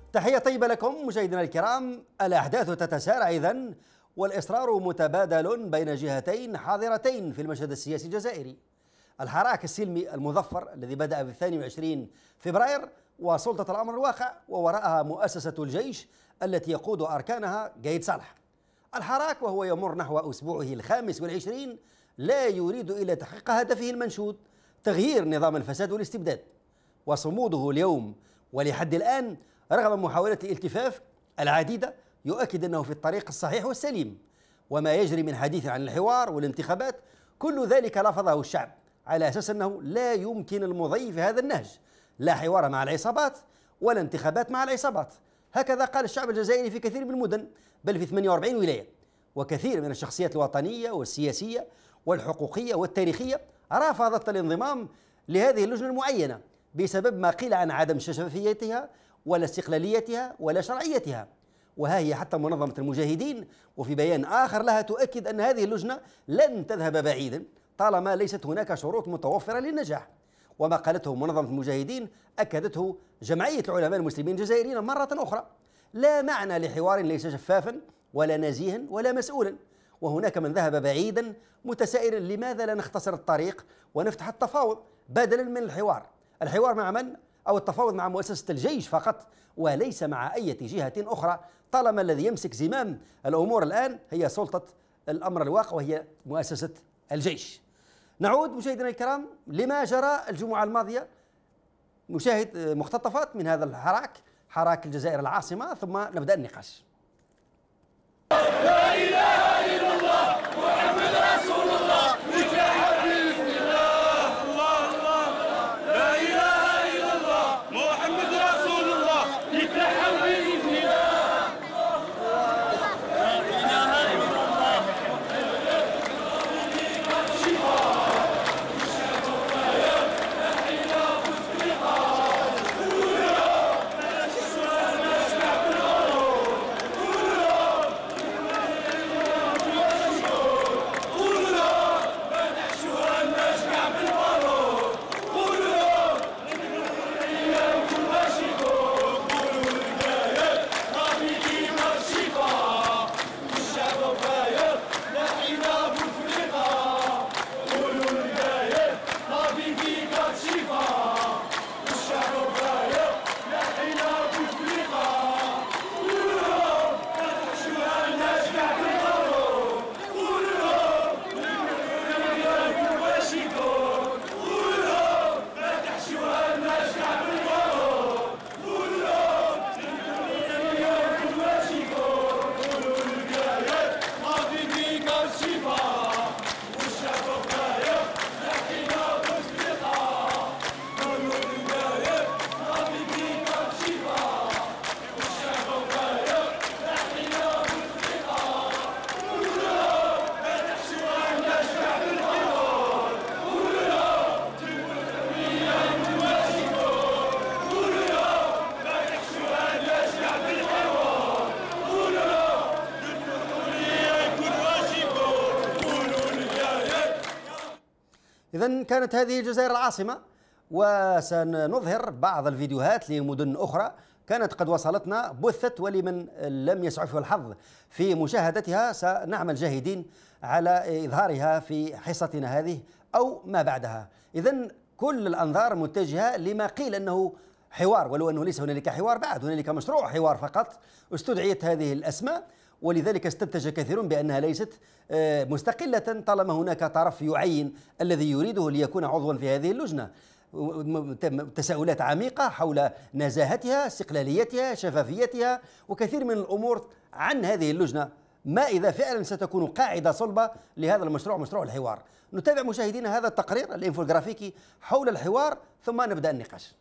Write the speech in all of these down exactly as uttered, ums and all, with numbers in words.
تحية طيبة لكم مشاهدينا الكرام. الأحداث تتسارع إذن، والإصرار متبادل بين جهتين حاضرتين في المشهد السياسي الجزائري. الحراك السلمي المظفر الذي بدأ في الثاني والعشرين فبراير، وسلطة الأمر الواقع، ووراءها مؤسسة الجيش التي يقود أركانها قايد صالح. الحراك وهو يمر نحو أسبوعه الخامس والعشرين لا يريد إلا تحقيق هدفه المنشود، تغيير نظام الفساد والاستبداد. وصموده اليوم ولحد الآن رغم محاولات الالتفاف العديدة يؤكد أنه في الطريق الصحيح والسليم. وما يجري من حديث عن الحوار والانتخابات كل ذلك لفظه الشعب على أساس أنه لا يمكن المضي في هذا النهج، لا حوار مع العصابات ولا انتخابات مع العصابات. هكذا قال الشعب الجزائري في كثير من المدن، بل في ثمانية وأربعين ولاية. وكثير من الشخصيات الوطنية والسياسية والحقوقية والتاريخية رافضت الانضمام لهذه اللجنة المعينة بسبب ما قيل عن عدم شفافيتها ولا استقلاليتها ولا شرعيتها. وها هي حتى منظمة المجاهدين وفي بيان آخر لها تؤكد أن هذه اللجنة لن تذهب بعيدا طالما ليست هناك شروط متوفرة للنجاح. وما قالته منظمة المجاهدين أكدته جمعية العلماء المسلمين الجزائريين مرة أخرى: لا معنى لحوار ليس شفافا ولا نزيها ولا مسؤولا. وهناك من ذهب بعيدا متسائلا لماذا لا نختصر الطريق ونفتح التفاوض بدلا من الحوار. الحوار مع من؟ أو التفاوض مع مؤسسة الجيش فقط وليس مع أي جهة أخرى، طالما الذي يمسك زمام الأمور الآن هي سلطة الأمر الواقع وهي مؤسسة الجيش. نعود مشاهدينا الكرام لما جرى الجمعة الماضية، نشاهد مقتطفات من هذا الحراك، حراك الجزائر العاصمة، ثم نبدأ النقاش. لا إله إلا الله محمد رسول الله نتلاحى بإذن الله. الله الله لا إله إلا الله محمد رسول الله نتلاحى بإذن الله. لا إله إلا الله شفاء الشفاء نحينا مفرقا إذن كانت هذه الجزائر العاصمة، وسنظهر بعض الفيديوهات لمدن أخرى كانت قد وصلتنا بثت، ولمن لم يسعفه الحظ في مشاهدتها سنعمل جاهدين على إظهارها في حصتنا هذه أو ما بعدها. إذن كل الأنظار متجهة لما قيل أنه حوار، ولو أنه ليس هنالك حوار بعد، هنالك مشروع حوار فقط. استدعيت هذه الأسماء ولذلك استنتج كثيرون بأنها ليست مستقلة طالما هناك طرف يعين الذي يريده ليكون عضوا في هذه اللجنة. تساؤلات عميقة حول نزاهتها، استقلاليتها، شفافيتها، وكثير من الأمور عن هذه اللجنة. ما إذا فعلا ستكون قاعدة صلبة لهذا المشروع، مشروع الحوار؟ نتابع مشاهدينا هذا التقرير الإنفوغرافيكي حول الحوار ثم نبدأ النقاش.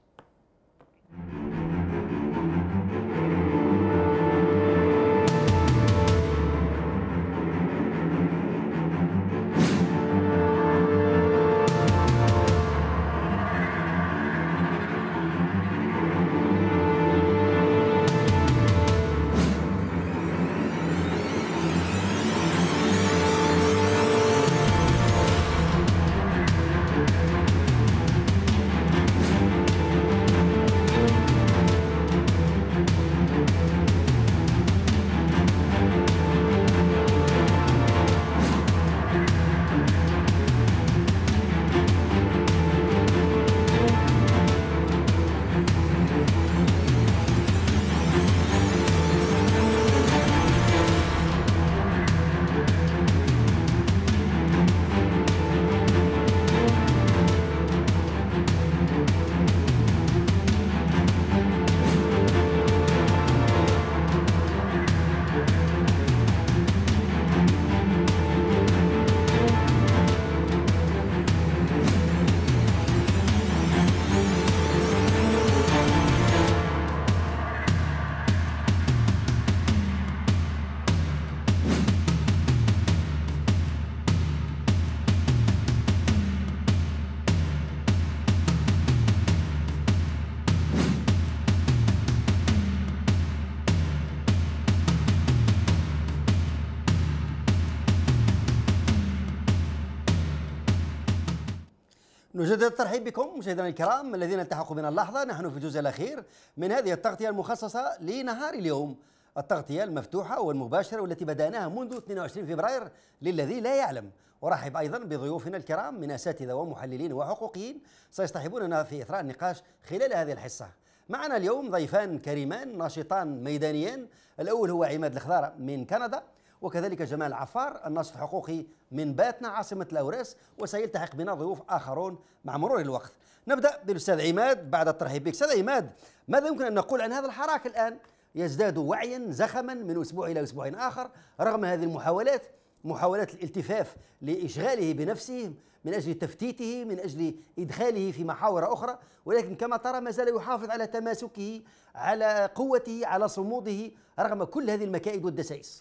نجدد الترحيب بكم مشاهدينا الكرام الذين التحقوا بنا اللحظة. نحن في الجزء الأخير من هذه التغطية المخصصة لنهار اليوم، التغطية المفتوحة والمباشرة والتي بدأناها منذ اثنين وعشرين فبراير للذي لا يعلم. ورحب أيضا بضيوفنا الكرام من أساتذة ومحللين وحقوقيين سيصطحبوننا في إثراء النقاش خلال هذه الحصة. معنا اليوم ضيفان كريمان ناشطان ميدانيين، الأول هو عماد الخضار من كندا، وكذلك جمال عفار الناشط الحقوقي من باتنا عاصمة الأوراس، وسيلتحق بنا ضيوف آخرون مع مرور الوقت. نبدأ بالأستاذ عماد بعد الترحيب بك. أستاذ عماد، ماذا يمكن أن نقول عن هذا الحراك الآن؟ يزداد وعيا زخما من أسبوع إلى أسبوع آخر رغم هذه المحاولات، محاولات الالتفاف لإشغاله بنفسه من أجل تفتيته، من أجل إدخاله في محاور أخرى، ولكن كما ترى ما زال يحافظ على تماسكه، على قوته، على صموده رغم كل هذه المكائد والدسائس.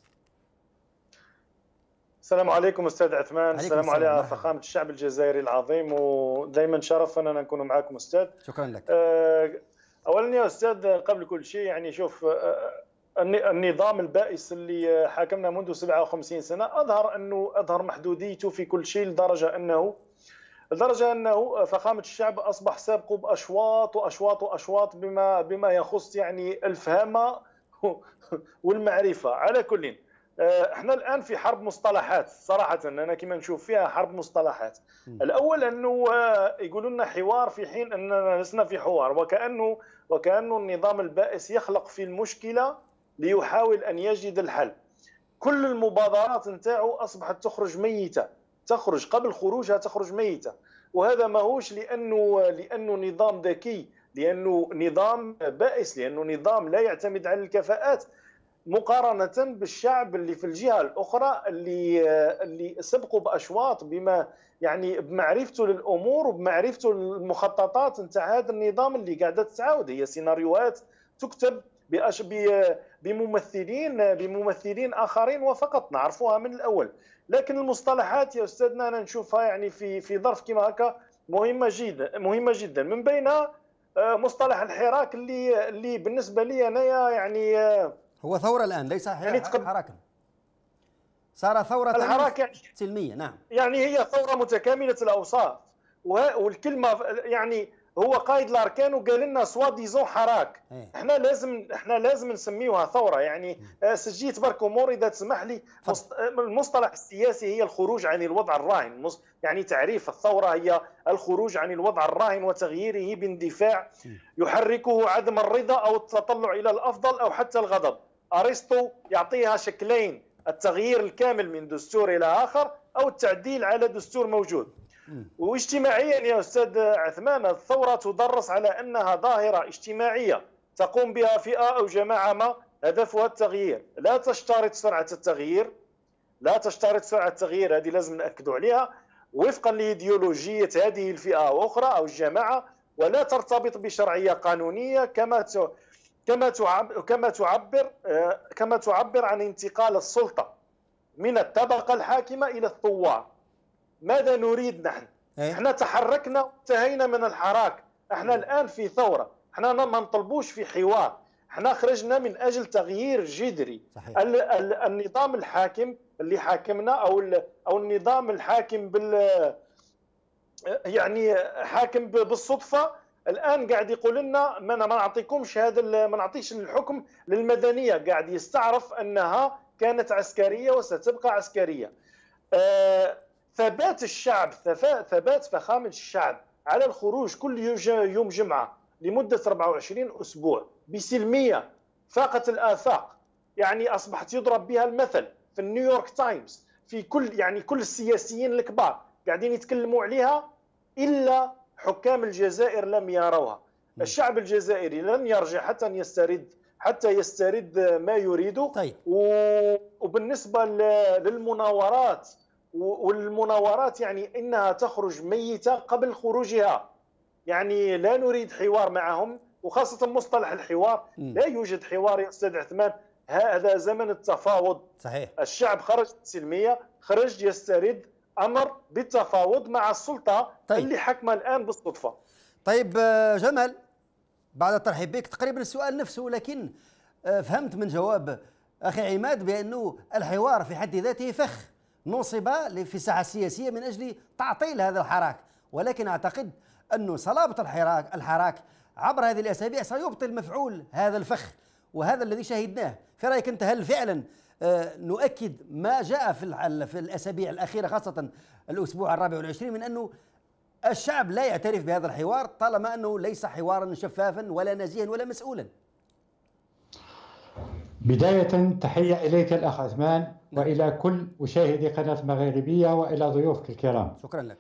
السلام عليكم أستاذ عثمان. السلام على فخامة الشعب الجزائري العظيم، ودائما شرف أننا نكون معكم أستاذ. شكرا لك. أولا يا أستاذ، قبل كل شيء يعني شوف، النظام البائس اللي حاكمنا منذ سبعة وخمسين سنة أظهر أنه أظهر محدوديته في كل شيء، لدرجة أنه لدرجة أنه فخامة الشعب أصبح سابقه بأشواط وأشواط وأشواط بما بما يخص يعني الفهم والمعرفة. على كل، احنا الان في حرب مصطلحات صراحه، انا كما نشوف فيها حرب مصطلحات. م. الاول انه يقولوا لنا حوار في حين اننا لسنا في حوار، وكانه وكانه النظام البائس يخلق في المشكله ليحاول ان يجد الحل. كل المبادرات نتاعو اصبحت تخرج ميته، تخرج قبل خروجها تخرج ميته، وهذا ماهوش لانه لانه نظام ذكي، لانه نظام بائس، لانه نظام لا يعتمد على الكفاءات، مقارنة بالشعب اللي في الجهة الأخرى اللي اللي سبقوا بأشواط بما يعني بمعرفته للأمور وبمعرفته للمخططات نتاع هذا النظام اللي قاعدة تتعاود. هي سيناريوهات تكتب بأش بممثلين بممثلين آخرين وفقط نعرفوها من الأول. لكن المصطلحات يا أستاذنا أنا نشوفها يعني في في ظرف كما هكا مهمة جدا مهمة جدا. من بينها مصطلح الحراك اللي اللي بالنسبة لي أنا يعني هو ثورة الآن، ليس يعني حراكا، صار ثورة الحراك يعني سلمية. نعم، يعني هي ثورة متكاملة الأوصاف، والكلمة يعني هو قائد الأركان وقال لنا سوا ديزون حراك. ايه. احنا لازم احنا لازم نسميوها ثورة. يعني سجيت برك أمور إذا تسمح لي. المصطلح السياسي هي الخروج عن الوضع الراهن، يعني تعريف الثورة هي الخروج عن الوضع الراهن وتغييره باندفاع يحركه عدم الرضا أو التطلع إلى الأفضل أو حتى الغضب. أرسطو يعطيها شكلين: التغيير الكامل من دستور إلى آخر أو التعديل على دستور موجود. واجتماعيا يا أستاذ عثمان، الثورة تدرس على أنها ظاهرة اجتماعية تقوم بها فئة أو جماعة ما هدفها التغيير، لا تشترط سرعة التغيير، لا تشترط سرعة التغيير، هذه لازم نأكد عليها وفقا لإيديولوجية هذه الفئة أو أخرى أو الجماعة، ولا ترتبط بشرعية قانونية كما كما تعبر كما تعبر كما تعبر عن انتقال السلطة من الطبقة الحاكمة إلى الثوار. ماذا نريد نحن؟ ايه؟ احنا تحركنا وانتهينا من الحراك، احنا ايه؟ الآن في ثورة، احنا ما نطلبوش في حوار، احنا خرجنا من أجل تغيير جذري. ال ال النظام الحاكم اللي حاكمنا أو أو النظام الحاكم بال يعني حاكم بالصدفة، الآن قاعد يقول لنا ما نعطيكمش هذا، ما نعطيش الحكم للمدنية، قاعد يستعرف أنها كانت عسكرية وستبقى عسكرية. آه ثبات الشعب، ثبات فخامة الشعب على الخروج كل يوم جمعة لمدة أربعة وعشرين أسبوع بسلمية فاقت الآفاق، يعني أصبحت يضرب بها المثل في نيويورك تايمز، في كل يعني كل السياسيين الكبار قاعدين يتكلموا عليها، إلا حكام الجزائر لم يروها. الشعب الجزائري لن يرجع حتى يسترد حتى يسترد ما يريده. طيب. وبالنسبة للمناورات والمناورات يعني إنها تخرج ميتة قبل خروجها، يعني لا نريد حوار معهم، وخاصة مصطلح الحوار. م. لا يوجد حوار يا أستاذ عثمان، هذا زمن التفاوض. صحيح. الشعب خرج سلمية، خرج يسترد، أمر بالتفاوض مع السلطة. طيب. اللي حكمها الآن بالصدفة. طيب جمال، بعد الترحيب بك تقريبا السؤال نفسه، لكن فهمت من جواب أخي عماد بأنه الحوار في حد ذاته فخ نصب في الساحة السياسية من أجل تعطيل هذا الحراك، ولكن أعتقد أن صلابة الحراك الحراك عبر هذه الأسابيع سيبطل مفعول هذا الفخ، وهذا الذي شهدناه. في رأيك أنت هل فعلا نؤكد ما جاء في في الأسابيع الأخيرة خاصة الأسبوع الرابع والعشرين من أنه الشعب لا يعترف بهذا الحوار طالما أنه ليس حوارا شفافا ولا نزيها ولا مسؤولا؟ بداية تحية إليك الأخ عثمان وإلى كل مشاهدي قناة مغاربية وإلى ضيوفك الكرام. شكرا لك.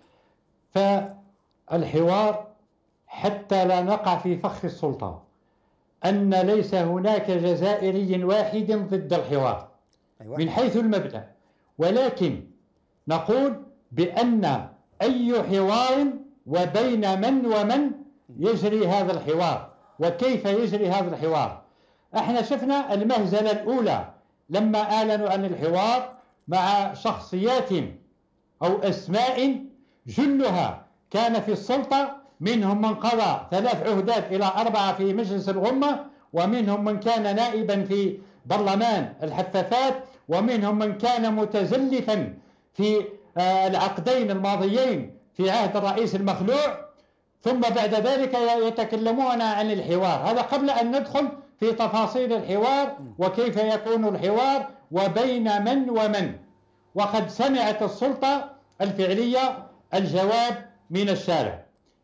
فالحوار حتى لا نقع في فخ السلطة أن ليس هناك جزائري واحد ضد الحوار أيوة. من حيث المبدأ، ولكن نقول بأن أي حوار وبين من ومن يجري هذا الحوار وكيف يجري هذا الحوار. احنا شفنا المهزلة الأولى لما أعلنوا عن الحوار مع شخصيات أو أسماء جلها كان في السلطة، منهم من قضى ثلاث عهدات إلى أربعة في مجلس الغمة، ومنهم من كان نائبا في برلمان الحفافات، ومنهم من كان متزلفا في العقدين الماضيين في عهد الرئيس المخلوع، ثم بعد ذلك يتكلمون عن الحوار. هذا قبل أن ندخل في تفاصيل الحوار وكيف يكون الحوار وبين من ومن. وقد سمعت السلطة الفعلية الجواب من الشارع،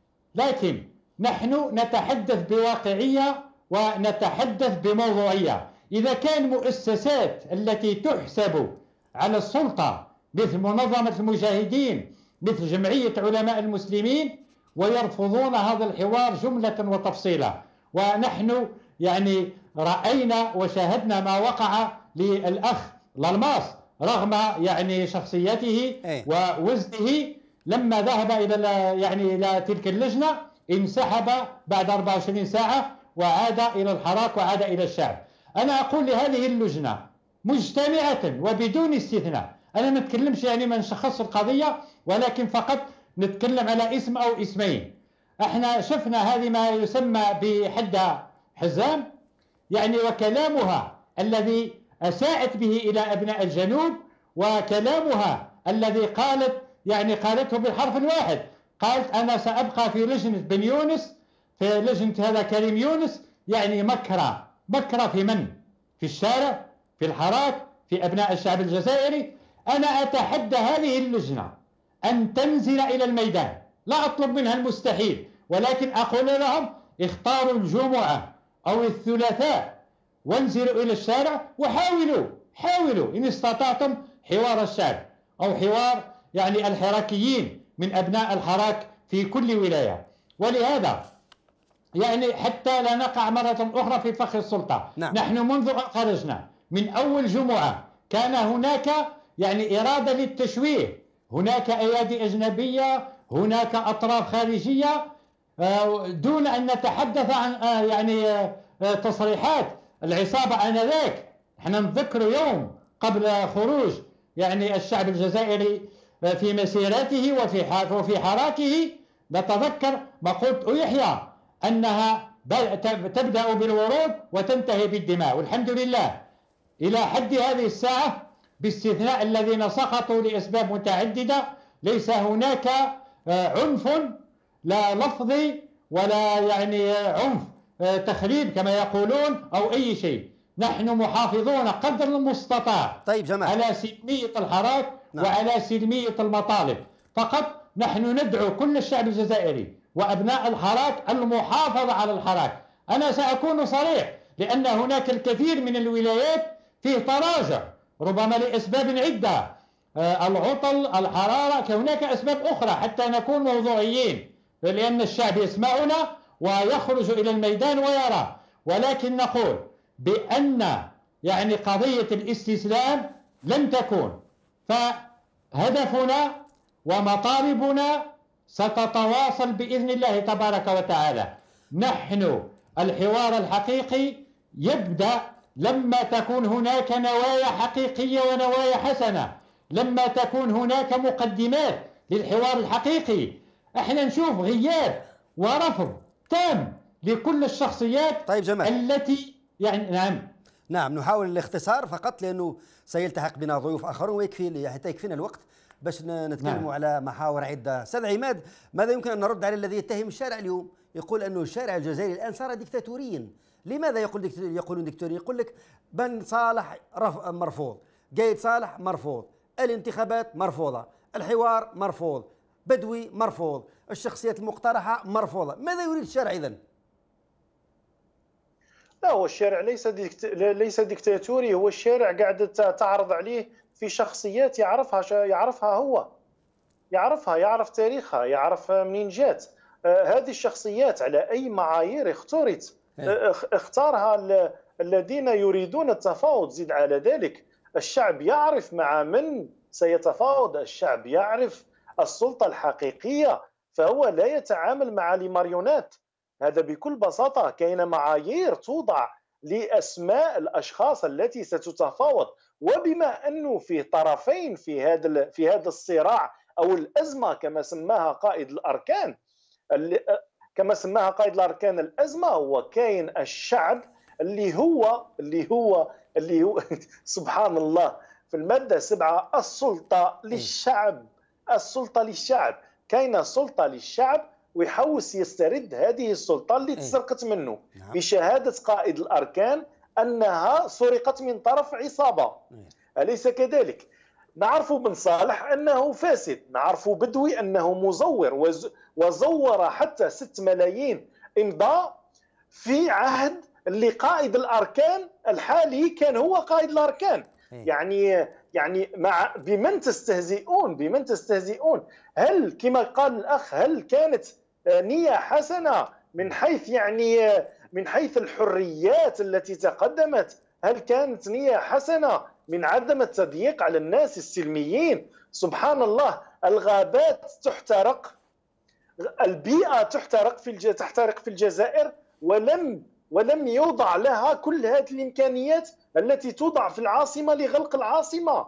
لكن نحن نتحدث بواقعية ونتحدث بموضوعية. إذا كان مؤسسات التي تحسب على السلطة مثل منظمة المجاهدين مثل جمعية علماء المسلمين ويرفضون هذا الحوار جملة وتفصيلا، ونحن يعني رأينا وشاهدنا ما وقع للأخ لالماس رغم يعني شخصيته ووزنه لما ذهب إلى يعني إلى تلك اللجنة انسحب بعد أربع وعشرين ساعة وعاد إلى الحراك وعاد إلى الشعب. أنا أقول لهذه اللجنة مجتمعة وبدون استثناء، أنا ما نتكلمش يعني ما نشخص القضية، ولكن فقط نتكلم على اسم أو اسمين. احنا شفنا هذه ما يسمى بحد حزام يعني، وكلامها الذي أساءت به إلى أبناء الجنوب، وكلامها الذي قالت يعني قالته بالحرف الواحد، قالت أنا سأبقى في لجنة بن يونس، في لجنة هذا كريم يونس، يعني مكرة مكرة في من؟ في الشارع، في الحراك، في أبناء الشعب الجزائري. أنا أتحدى هذه اللجنة أن تنزل إلى الميدان، لا أطلب منها المستحيل، ولكن أقول لهم اختاروا الجمعة أو الثلاثاء وانزلوا إلى الشارع وحاولوا حاولوا إن استطعتم حوار الشعب أو حوار يعني الحراكيين من أبناء الحراك في كل ولاية. ولهذا يعني حتى لا نقع مرة أخرى في فخ السلطة. نعم. نحن منذ أن خرجنا من أول جمعة كان هناك يعني إرادة للتشويه، هناك أيادي أجنبية، هناك أطراف خارجية، دون أن نتحدث عن يعني تصريحات العصابة آنذاك. احنا نذكر يوم قبل خروج يعني الشعب الجزائري في مسيرته وفي وفي حراكه، نتذكر مقولة يحيى أنها تبدأ بالورود وتنتهي بالدماء، والحمد لله إلى حد هذه الساعة باستثناء الذين سقطوا لأسباب متعددة ليس هناك عنف لا لفظي ولا يعني عنف تخريب كما يقولون أو أي شيء. نحن محافظون قدر المستطاع طيب جمال. على سلمية الحراك. نعم. وعلى سلمية المطالب. فقط نحن ندعو كل الشعب الجزائري وأبناء الحراك المحافظة على الحراك. أنا سأكون صريح، لأن هناك الكثير من الولايات فيه تراجع ربما لأسباب عدة، آه العطل، الحرارة، هناك أسباب أخرى حتى نكون موضوعيين، لأن الشعب يسمعنا ويخرج إلى الميدان ويرى. ولكن نقول بأن يعني قضية الاستسلام لن تكون، فهدفنا ومطالبنا ستتواصل بإذن الله تبارك وتعالى. نحن الحوار الحقيقي يبدأ لما تكون هناك نوايا حقيقية ونوايا حسنة، لما تكون هناك مقدمات للحوار الحقيقي. احنا نشوف غياب ورفض تام لكل الشخصيات. طيب جمال. التي يعني نعم نعم نحاول الاختصار فقط لأنه سيلتحق بنا ضيوف آخرون ويكفي حتى يكفينا الوقت. باش نتكلموا نعم. على محاور عده. استاذ عماد، ماذا يمكن ان نرد على الذي يتهم الشارع اليوم؟ يقول انه الشارع الجزائري الان صار ديكتاتوريا. لماذا يقول ديكتاتوري؟ يقولون ديكتاتوري؟ يقول لك بن صالح مرفوض، قايد صالح مرفوض، الانتخابات مرفوضه، الحوار مرفوض، بدوي مرفوض، الشخصيات المقترحه مرفوضه. ماذا يريد الشارع اذن؟ لا، هو الشارع ليس ديكت... ليس ديكتاتوري، هو الشارع قاعد تعرض عليه في شخصيات يعرفها يعرفها هو يعرفها يعرف تاريخها، يعرف منين جات. آه هذه الشخصيات على اي معايير اختارت آه اختارها ال... الذين يريدون التفاوض. زيد على ذلك الشعب يعرف مع من سيتفاوض، الشعب يعرف السلطة الحقيقية، فهو لا يتعامل مع الماريونات. هذا بكل بساطة كاين معايير توضع لأسماء الأشخاص التي ستتفاوض، وبما أنه فيه طرفين في هذا في هذا الصراع أو الأزمة كما سماها قائد الأركان كما سماها قائد الأركان الأزمة، هو كاين الشعب اللي هو اللي هو اللي هو سبحان الله في المادة سبعة السلطة للشعب، السلطة للشعب، كاين سلطة للشعب ويحوس يسترد هذه السلطة اللي تسرقت منه بشهادة قائد الأركان أنها سرقت من طرف عصابة. أليس كذلك؟ نعرف بن صالح أنه فاسد، نعرف بدوي أنه مزور وزور حتى ستة ملايين إمضاء في عهد اللي قائد الأركان الحالي كان هو قائد الأركان. يعني يعني مع بمن تستهزئون بمن تستهزئون هل كما قال الأخ هل كانت نية حسنة من حيث يعني من حيث الحريات التي تقدمت؟ هل كانت نية حسنة من عدم التضييق على الناس السلميين؟ سبحان الله، الغابات تحترق، البيئة تحترق في الج... تحترق في الجزائر، ولم ولم يوضع لها كل هذه الإمكانيات التي توضع في العاصمة لغلق العاصمة.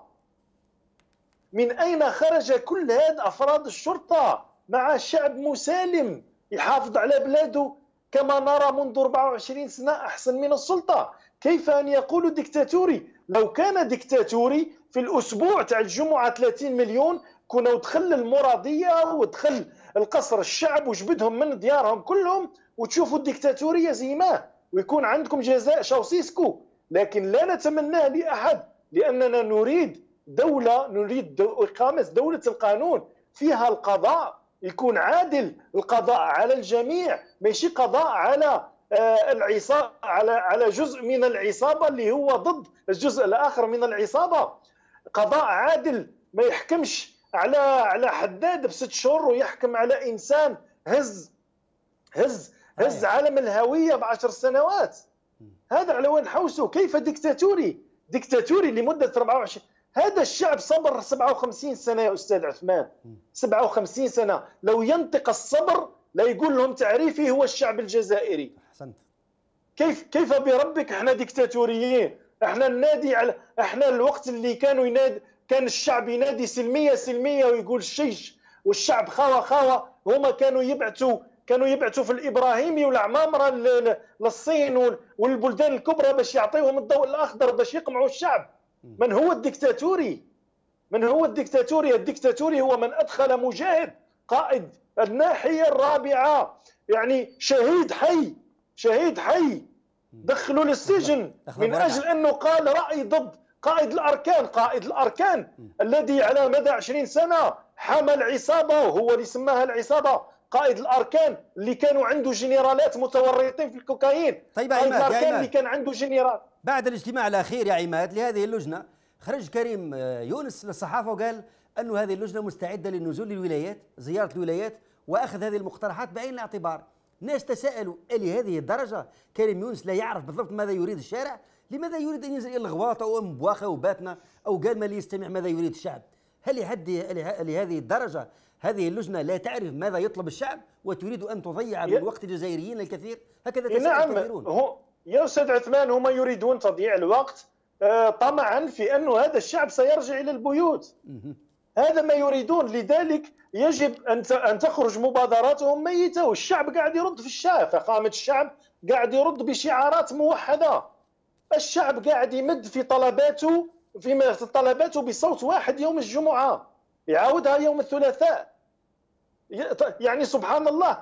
من أين خرج كل هذا أفراد الشرطة مع شعب مسالم يحافظ على بلاده كما نرى منذ أربعة وعشرين سنة أحسن من السلطة؟ كيف أن يقولوا ديكتاتوري؟ لو كان ديكتاتوري في الأسبوع تاع الجمعة ثلاثين مليون كنا ودخل المرادية ودخل القصر الشعب وجبدهم من ديارهم كلهم وتشوفوا الديكتاتورية زي ما ويكون عندكم جزاء شاوسيسكو. لكن لا نتمناه لأحد، لأننا نريد دولة، نريد دو إقامة دولة القانون فيها القضاء يكون عادل، القضاء على الجميع، ماشي قضاء على آه العصابة، على على جزء من العصابة اللي هو ضد الجزء الآخر من العصابة. قضاء عادل ما يحكمش على على حداد بست شهور ويحكم على إنسان هز هز هز عالم الهوية بعشر سنوات. هذا على وين حوسه؟ كيف ديكتاتوري؟ ديكتاتوري لمدة أربعة وعشرين. هذا الشعب صبر سبعة وخمسين سنة يا أستاذ عثمان، سبعة وخمسين سنة. لو ينطق الصبر لا يقول لهم تعريفي هو الشعب الجزائري. أحسنت. كيف كيف بربك احنا ديكتاتوريين؟ احنا ننادي على احنا الوقت اللي كانوا ينادي كان الشعب ينادي سلمية سلمية ويقول الشيش والشعب خاوة خاوة، هما كانوا يبعثوا كانوا يبعثوا في الإبراهيمي والعمامرة للصين والبلدان الكبرى باش يعطيهم الضوء الأخضر باش يقمعوا الشعب. من هو الديكتاتوري؟ من هو الديكتاتوري؟ الديكتاتوري هو من أدخل مجاهد قائد الناحية الرابعة، يعني شهيد حي شهيد حي دخلوا للسجن من أجل أنه قال رأي ضد قائد الأركان. قائد الأركان الذي على مدى عشرين سنة حمى العصابة وهو اللي سماها العصابة. قائد الأركان اللي كانوا عنده جنرالات متورطين في الكوكايين. طيب قائد عماد، الأركان اللي كان عنده جنرال. بعد الاجتماع الأخير يا عماد لهذه اللجنة خرج كريم يونس للصحافة وقال أن هذه اللجنة مستعدة للنزول للولايات، زيارة الولايات وأخذ هذه المقترحات بعين الاعتبار. الناس تساءلوا لهذه الدرجة كريم يونس لا يعرف بالضبط ماذا يريد الشارع؟ لماذا يريد أن ينزل إلى الغواطة أو بواخة وباتنا أو قال ما ليستمع ماذا يريد الشعب؟ هل لهذه الدرجة هذه اللجنة لا تعرف ماذا يطلب الشعب وتريد أن تضيع من وقت الجزائريين الكثير؟ هكذا تساءل نعم كثيرون. هو يا أستاذ عثمان هم يريدون تضييع الوقت آه طمعا في أن هذا الشعب سيرجع إلى البيوت. هذا ما يريدون، لذلك يجب أن أن تخرج مبادراتهم ميتة والشعب قاعد يرد في الشارع، فقامة الشعب قاعد يرد بشعارات موحدة. الشعب قاعد يمد في طلباته في طلباته بصوت واحد يوم الجمعة. يعاودها يوم الثلاثاء. يعني سبحان الله،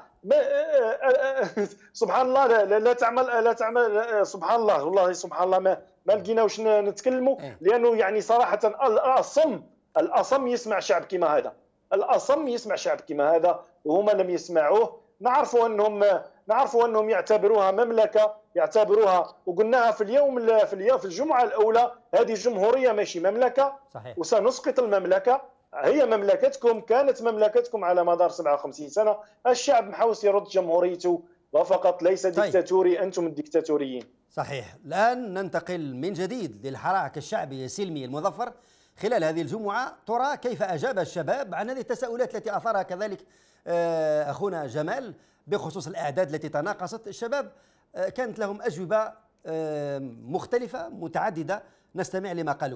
سبحان الله، لا, لا تعمل لا تعمل سبحان الله، والله سبحان الله ما ما لقينا واش نتكلموا، لانه يعني صراحه الاصم الاصم يسمع شعب كما هذا، الاصم يسمع شعب كما هذا، وهما لم يسمعوه. نعرفوا انهم نعرفوا انهم يعتبروها مملكه، يعتبروها، وقلناها في اليوم في اليوم في الجمعه الاولى، هذه جمهوريه ماشي مملكه. صحيح. وسنسقط المملكه، هي مملكتكم، كانت مملكتكم على مدار سبعة وخمسين سنه، الشعب محاوس يرد جمهوريته وفقط، ليس ديكتاتوري. طيب. انتم الديكتاتوريين. صحيح. الان ننتقل من جديد للحراك الشعبي السلمي المظفر. خلال هذه الجمعه ترى كيف اجاب الشباب عن هذه التساؤلات التي اثارها كذلك اخونا جمال بخصوص الاعداد التي تناقصت. الشباب كانت لهم اجوبه مختلفه متعدده، نستمع لما قالوه.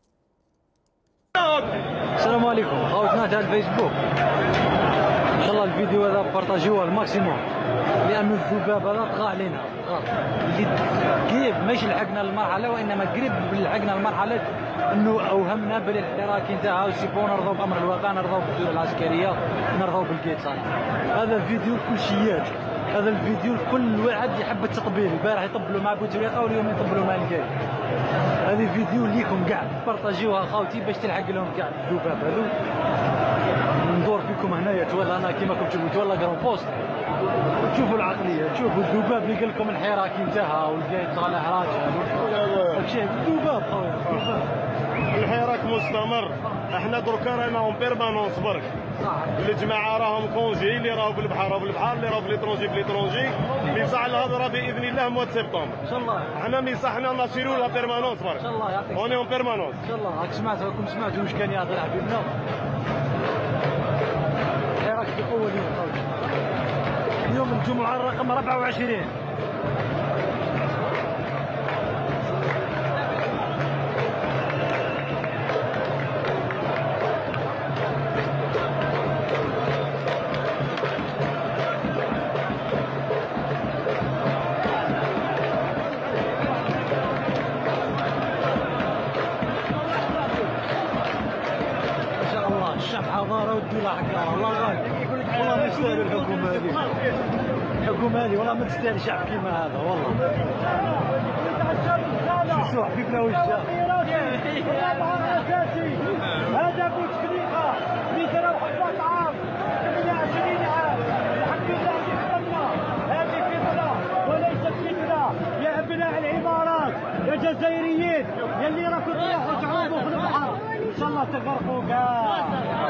السلام عليكم، خوتنا تاع الفيسبوك، ان شاء الله الفيديو هذا بارطاجيوه الماكسيموم، لانه الذباب هذا طغى علينا، اللي قريب ماشي لحقنا المرحله، وانما قريب لحقنا المرحله انه اوهمنا بلي الحراك انتهى وسيبو نرضوا بامر الواقع، نرضوا بالدوله العسكريه، نرضوا بالكيت صالح. هذا فيديو كل شيات، هذا الفيديو كل واحد يحب التطبيل، البارح يطبلوا مع بوتفليقه واليوم يطبلوا مع الكاي. هذه فيديو ليكم كاع، بارطاجيوها خاوتي باش تلحق لهم كاع الذباب هذو. ندور بكم هنايا تولى انا كيما كنتم تشوفوا تولى كرون بوست، تشوفوا العقليه، تشوفوا الذباب اللي قال لكم الحراك انتهى والكاي طغى الحراك، هادشي الذباب خويا، الذباب. الحراك مستمر، احنا دركا رانا اون بيرمانونس برك. الجماعه راهم كونجي، اللي راهو في البحر راهو في البحر، اللي راهو في ليترونجي في ليترونجي. ميساع الهضره باذن الله مواد سبتمبر ان شاء الله. احنا ميساحنا ناشيرو لا بيرمانونس برك ان شاء الله. يعطيك اوني اون بيرمانونس ان شاء الله. راك سمعتوا راكم سمعتوا واش كان يهضر حبيبنا. الحراك بقوه اليوم خويا، اليوم الجمعه الرقم أربعة وعشرين. الشعب حضاره والدوله حقها، والله غالي، والله ما تستاهل الحكومه هذه، الحكومه هذه والله ما تستاهل شعب كيما هذا والله. شوفوا حبيبنا واش جا. هذا بوتفليقه اللي داروا حبه طعام ثمانية وعشرين عام، الحمد لله اللي هذه فتنه وليست فتنه. يا ابناء العمارات، يا جزائريين، يا اللي راكم تروحوا تعوموا في البحر، ان شاء الله تغرقوا كاع.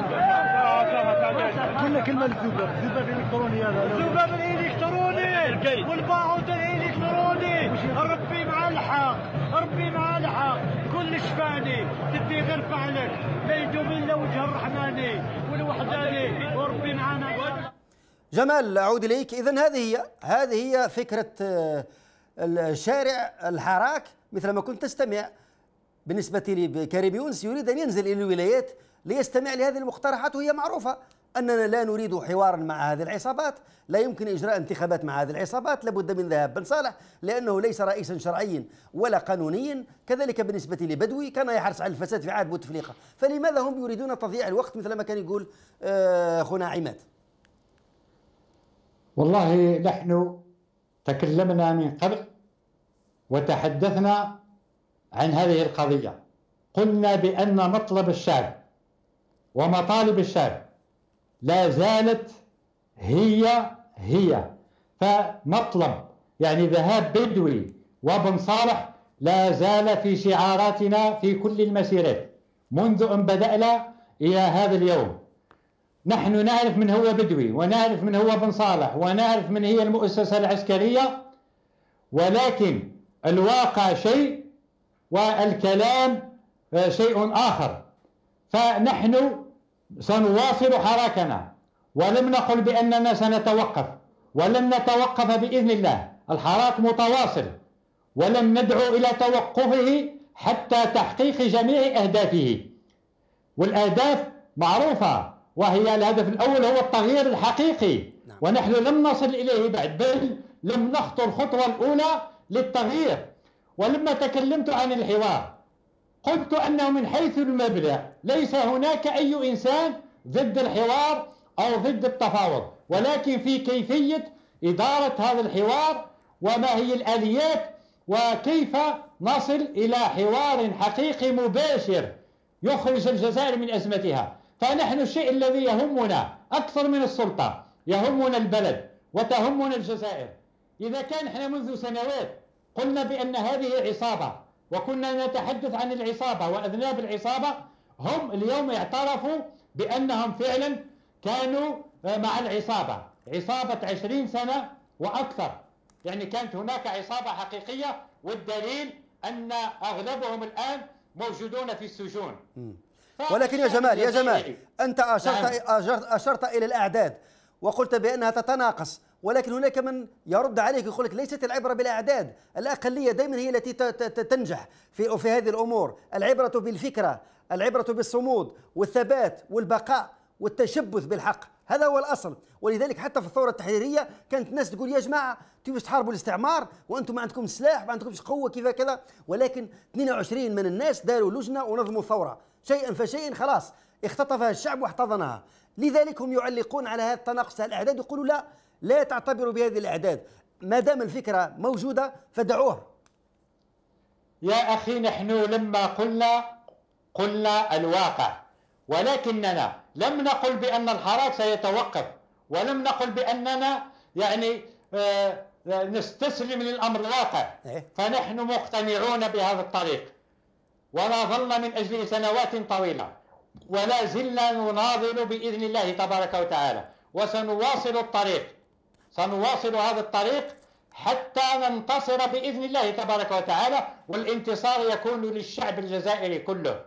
كل كلمه للذباب، الذباب الالكتروني هذا، الذباب الالكتروني والباعوض الالكتروني. ربي مع الحق، ربي مع الحق، كلش فاني، تدي غير فعلك، لا يدوم الا وجه الرحماني والوحداني، وربي معنا. جمال، اعود اليك. اذا هذه هي هذه هي فكره الشارع الحراك، مثل ما كنت تستمع. بالنسبة لي كريم يونس يريد أن ينزل إلى الولايات ليستمع لهذه المقترحات، وهي معروفة أننا لا نريد حوارا مع هذه العصابات، لا يمكن إجراء انتخابات مع هذه العصابات، لابد من ذهاب بن صالح لأنه ليس رئيسا شرعيا ولا قانونيا. كذلك بالنسبة لبدوي كان يحرص على الفساد في عهد بوتفليقة، فلماذا هم يريدون تضييع الوقت مثل ما كان يقول أخونا عماد؟ والله نحن تكلمنا من قبل وتحدثنا عن هذه القضية، قلنا بأن مطلب الشعب ومطالب الشعب لا زالت هي هي، فمطلب يعني ذهاب بدوي وبن صالح لا زال في شعاراتنا في كل المسيرات منذ أن بدأنا إلى هذا اليوم. نحن نعرف من هو بدوي، ونعرف من هو بن صالح، ونعرف من هي المؤسسة العسكرية، ولكن الواقع شيء والكلام شيء آخر. فنحن سنواصل حراكنا، ولم نقل بأننا سنتوقف، ولم نتوقف بإذن الله. الحراك متواصل، ولم ندعو إلى توقفه حتى تحقيق جميع أهدافه، والأهداف معروفة، وهي الهدف الأول هو التغيير الحقيقي، ونحن لم نصل إليه بعد، بل لم نخطو الخطوة الأولى للتغيير. ولما تكلمت عن الحوار قلت أنه من حيث المبدأ ليس هناك أي إنسان ضد الحوار أو ضد التفاوض، ولكن في كيفية إدارة هذا الحوار وما هي الآليات وكيف نصل إلى حوار حقيقي مباشر يخرج الجزائر من أزمتها. فنحن الشيء الذي يهمنا أكثر من السلطة يهمنا البلد وتهمنا الجزائر. إذا كان احنا منذ سنوات قلنا بأن هذه عصابة وكنا نتحدث عن العصابة وأذناب العصابة، هم اليوم اعترفوا بأنهم فعلا كانوا مع العصابة، عصابة عشرين سنة وأكثر، يعني كانت هناك عصابة حقيقية، والدليل أن أغلبهم الآن موجودون في السجون. ولكن يا جمال يا جمال أنت أشرت, أشرت, أشرت إلى الأعداد وقلت بأنها تتناقص، ولكن هناك من يرد عليك يقول لك ليست العبرة بالأعداد، الأقلية دائما هي التي تنجح في في هذه الأمور، العبرة بالفكرة، العبرة بالصمود والثبات والبقاء والتشبث بالحق، هذا هو الأصل. ولذلك حتى في الثورة التحريرية كانت الناس تقول يا جماعة كيفاش تحاربوا الاستعمار وأنتم ما عندكم سلاح ما عندكمش قوة كيف كذا، ولكن اثنين وعشرين من الناس داروا لجنة ونظموا ثورة، شيئا فشيئا خلاص اختطفها الشعب واحتضنها. لذلك هم يعلقون على هذا التناقص الأعداد، يقولوا لا لا تعتبروا بهذه الأعداد، ما دام الفكرة موجودة فدعوها. يا أخي نحن لما قلنا قلنا الواقع، ولكننا لم نقل بأن الحراك سيتوقف، ولم نقل بأننا يعني آه نستسلم للأمر الواقع. فنحن مقتنعون بهذا الطريق ونظلنا من أجله سنوات طويلة، ولا زلنا نناضل بإذن الله تبارك وتعالى، وسنواصل الطريق، سنواصل هذا الطريق حتى ننتصر بإذن الله تبارك وتعالى، والانتصار يكون للشعب الجزائري كله.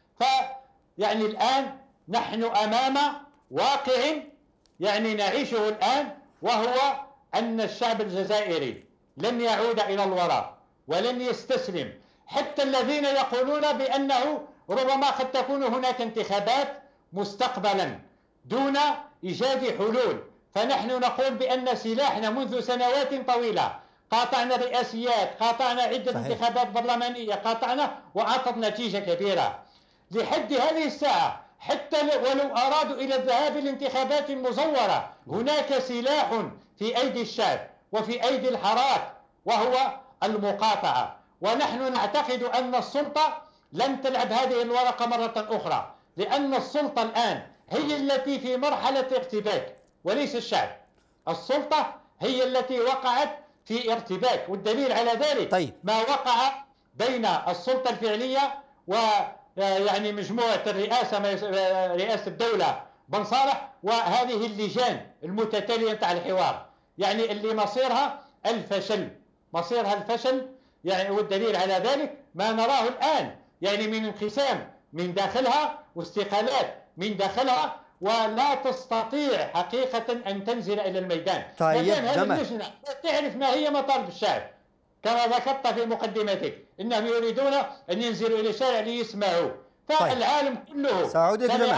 فيعني الآن نحن أمام واقع يعني نعيشه الآن، وهو أن الشعب الجزائري لن يعود إلى الوراء ولن يستسلم، حتى الذين يقولون بأنه ربما قد تكون هناك انتخابات مستقبلا دون إيجاد حلول. فنحن نقول بأن سلاحنا منذ سنوات طويلة، قاطعنا رئاسيات، قاطعنا عدة صحيح. انتخابات برلمانية، قاطعنا وأعطت نتيجة كبيرة. لحد هذه الساعة حتى ولو أرادوا إلى الذهاب لانتخابات مزورة، هناك سلاح في أيدي الشعب وفي أيدي الحراك وهو المقاطعة. ونحن نعتقد أن السلطة لن تلعب هذه الورقة مرة أخرى، لأن السلطة الآن هي التي في مرحلة ارتباك وليس الشعب. السلطة هي التي وقعت في ارتباك، والدليل على ذلك طيب. ما وقع بين السلطة الفعلية و يعني مجموعة الرئاسة رئاسة الدولة بن صالح وهذه اللجان المتتالية تاع الحوار، يعني اللي مصيرها الفشل، مصيرها الفشل يعني. والدليل على ذلك ما نراه الآن، يعني من انقسام من داخلها واستقالات من داخلها، ولا تستطيع حقيقة أن تنزل إلى الميدان. طيب هذه اللجنة تعرف ما هي مطالب الشعب كما ذكرت في مقدمتك، إنهم يريدون أن ينزلوا إلى الشارع ليسمعوا. فالعالم كله سأعود لك جمال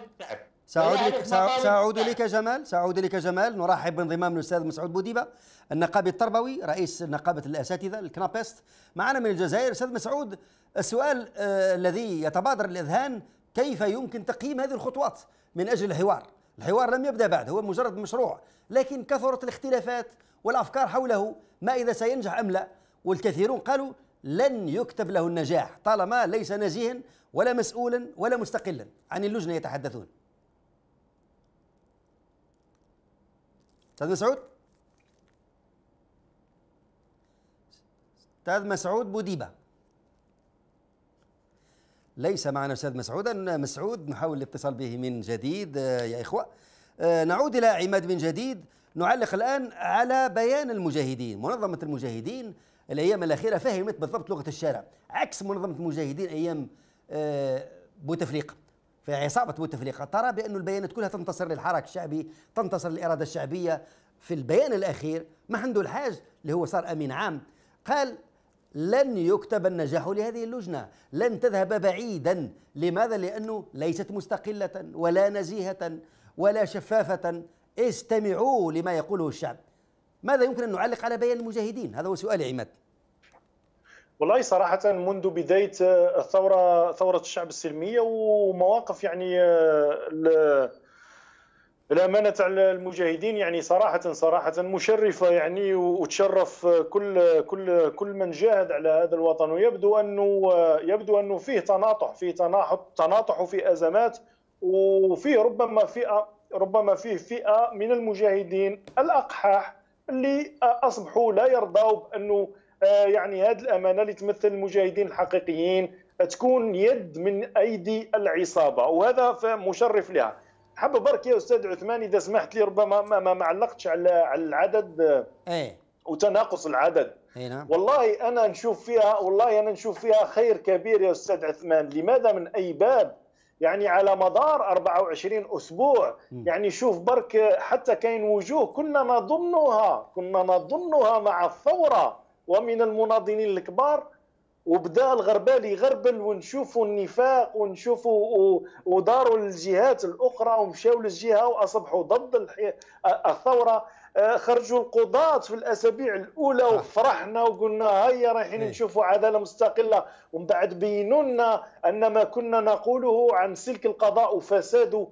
سأعود لك سأعود لك جمال سأعود لك جمال نرحب بانضمام الأستاذ مسعود بوديبة النقابي التربوي رئيس نقابة الأساتذة الكنابست معنا من الجزائر. أستاذ مسعود، السؤال آه الذي يتبادر الأذهان، كيف يمكن تقييم هذه الخطوات من أجل الحوار؟ الحوار لم يبدأ بعد، هو مجرد مشروع، لكن كثرت الاختلافات والأفكار حوله، ما إذا سينجح أم لا؟ والكثيرون قالوا لن يكتب له النجاح طالما ليس نزيها ولا مسؤولا ولا مستقلا. عن اللجنة يتحدثون. أستاذ مسعود أستاذ مسعود بوديبة ليس معنا. أستاذ مسعود مسعود نحاول الاتصال به من جديد يا إخوة. نعود إلى عماد من جديد. نعلق الآن على بيان المجاهدين. منظمة المجاهدين الأيام الأخيرة فهمت بالضبط لغة الشارع، عكس منظمة المجاهدين أيام بوتفليقة، في عصابة بوتفليقة ترى بأن البيانات كلها تنتصر للحراك الشعبي، تنتصر للإرادة الشعبية. في البيان الأخير ما عنده الحاج اللي هو صار أمين عام قال لن يكتب النجاح لهذه اللجنة، لن تذهب بعيدا. لماذا؟ لأنه ليست مستقلة ولا نزيهة ولا شفافة. استمعوا لما يقوله الشعب. ماذا يمكن أن نعلق على بيان المجاهدين؟ هذا هو سؤالي عماد. والله صراحة منذ بداية الثورة ثورة الشعب السلمية ومواقف يعني الأمانة على المجاهدين يعني صراحة صراحة مشرفة يعني، وتشرف كل كل كل من جاهد على هذا الوطن. ويبدو أنه يبدو أنه فيه تناطح فيه تناطح تناطح وفي أزمات، وفيه ربما فئة ربما فيه فئة من المجاهدين الأقحاح اللي أصبحوا لا يرضوا بأنه يعني هذه الأمانة اللي تمثل المجاهدين الحقيقيين تكون يد من أيدي العصابة، وهذا مشرف لها. حاب برك يا أستاذ عثمان إذا سمحت لي، ربما ما ما علقتش على على العدد ايه وتناقص العدد. اي نعم. والله أنا نشوف فيها والله أنا نشوف فيها خير كبير يا أستاذ عثمان. لماذا؟ من أي باب؟ يعني على مدار أربعة وعشرين أسبوع يعني شوف برك حتى كاين وجوه كنا نظنها كنا نظنها مع الثورة ومن المناضلين الكبار، وبدا الغربال يغربل ونشوفوا النفاق ونشوفوا وداروا للجهات الاخرى ومشاو للجهه واصبحوا ضد الثوره. خرجوا القضاة في الاسابيع الاولى وفرحنا وقلنا هيا رايحين نشوفوا عداله مستقله، ومن بعد بينوا لنا ان ما كنا نقوله عن سلك القضاء وفساده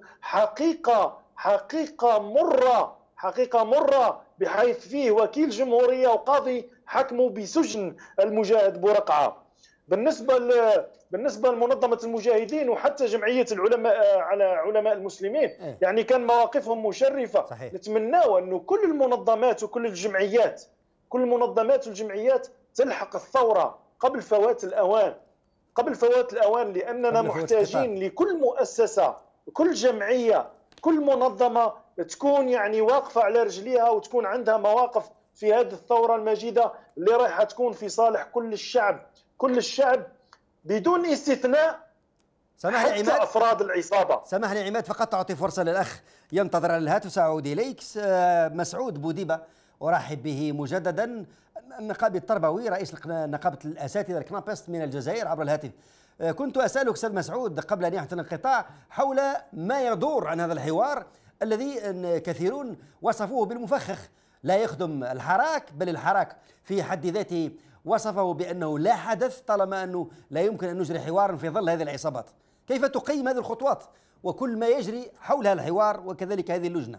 حقيقه حقيقه مره حقيقه مره، بحيث فيه وكيل جمهوريه وقاضي حكموا بسجن المجاهد بورقعه. بالنسبه ل... بالنسبه لمنظمه المجاهدين وحتى جمعيه العلماء على علماء المسلمين إيه؟ يعني كان مواقفهم مشرفه. صحيح. نتمناو انه كل المنظمات وكل الجمعيات كل المنظمات والجمعيات تلحق الثوره قبل فوات الاوان قبل فوات الاوان لاننا محتاجين لكل مؤسسه كل جمعيه كل منظمه تكون يعني واقفه على رجليها وتكون عندها مواقف في هذه الثوره المجيده اللي رايحه تكون في صالح كل الشعب كل الشعب بدون استثناء. سمح لي عماد، افراد العصابه. سمح لي عماد فقط تعطي فرصه للاخ ينتظر على الهاتف. سأعود اليك. مسعود بوديبه ارحب به مجددا، النقابي التربوي رئيس نقابه الاساتذه الكنابست من الجزائر عبر الهاتف. كنت اسالك استاذ مسعود قبل ان يحدث الانقطاع حول ما يدور عن هذا الحوار الذي كثيرون وصفوه بالمفخخ، لا يخدم الحراك بل الحراك في حد ذاته وصفه بأنه لا حدث طالما أنه لا يمكن أن نجري حوارا في ظل هذه العصابات. كيف تقيم هذه الخطوات وكل ما يجري حولها الحوار وكذلك هذه اللجنة؟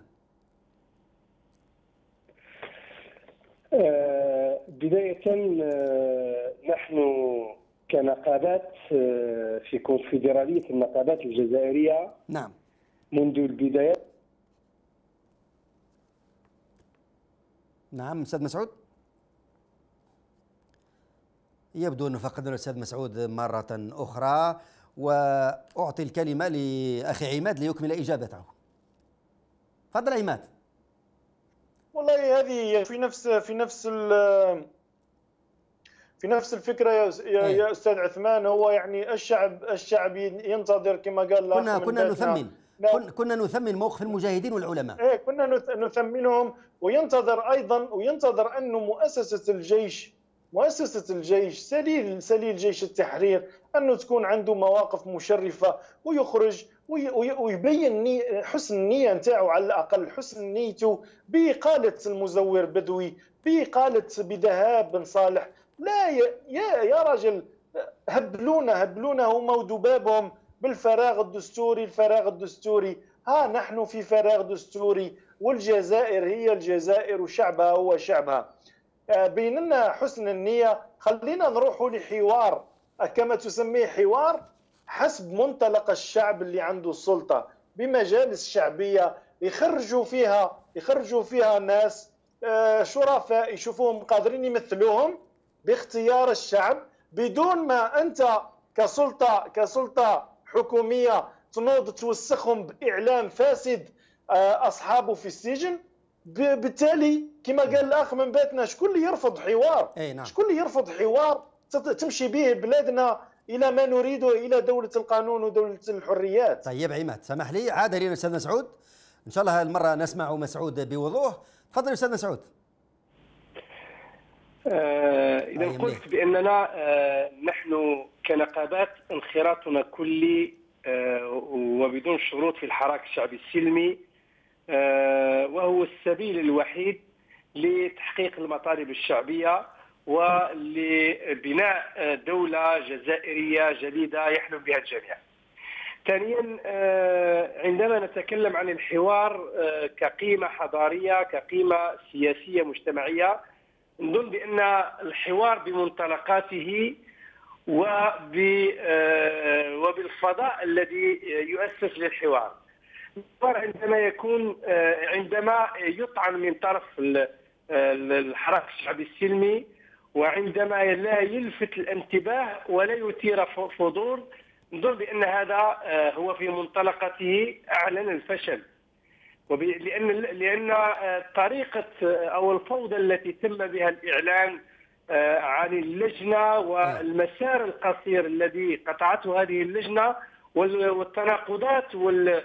آه بداية آه نحن كنقابات آه في كونفدرالية النقابات الجزائرية نعم منذ البداية. نعم أستاذ مسعود، يبدو أنه فقدنا الأستاذ مسعود مرة أخرى، وأعطي الكلمة لأخي عماد ليكمل إجابته. تفضل عماد. والله هذه في نفس في نفس في نفس الفكرة يا يا أستاذ عثمان. هو يعني الشعب الشعب ينتظر كما قال كنا كنا نثمن كنا, كنا نثمن موقف المجاهدين والعلماء. إيه كنا نثمنهم، وينتظر أيضا وينتظر أنه مؤسسة الجيش مؤسسة الجيش سليل سليل جيش التحرير أنه تكون عنده مواقف مشرفة ويخرج ويبين حسن النية نتاعو، على الأقل حسن نيته بإقالة المزور بدوي، بإقالة بدهاب بن صالح. لا يا يا راجل، هبلونا هبلونا هما ودبابهم بالفراغ الدستوري الفراغ الدستوري. ها نحن في فراغ دستوري، والجزائر هي الجزائر وشعبها هو شعبها. بين لنا حسن النية، خلينا نروحوا لحوار كما تسميه حوار حسب منطلق الشعب اللي عنده السلطة، بمجالس شعبية يخرجوا فيها يخرجوا فيها ناس شرفاء يشوفوهم قادرين يمثلوهم باختيار الشعب، بدون ما أنت كسلطة كسلطة حكومية تنوض توسخهم بإعلام فاسد أصحابه في السجن. بالتالي كما قال الاخ من بيتنا، شكون اللي يرفض حوار؟ نعم. شكون اللي يرفض حوار تمشي به بلادنا الى ما نريده، الى دوله القانون ودوله الحريات؟ طيب عماد سمح لي، عاد لي الاستاذ مسعود، ان شاء الله هالمره نسمع مسعود بوضوح. تفضل استاذ مسعود. آه اذا قلت باننا آه نحن كنقابات انخراطنا كلي آه وبدون شروط في الحراك الشعبي السلمي، وهو السبيل الوحيد لتحقيق المطالب الشعبية ولبناء دولة جزائرية جديدة يحلم بها الجميع. ثانيا عندما نتكلم عن الحوار كقيمة حضارية كقيمة سياسية مجتمعية، نظن بأن الحوار بمنطلقاته وبالفضاء الذي يؤسس للحوار، عندما يكون عندما يطعن من طرف الحراك الشعبي السلمي، وعندما لا يلفت الانتباه ولا يثير فضول، نظن بأن هذا هو في منطلقته أعلن الفشل. لأن لأن طريقة أو الفوضى التي تم بها الإعلان عن اللجنة والمسار القصير الذي قطعته هذه اللجنة والتناقضات وال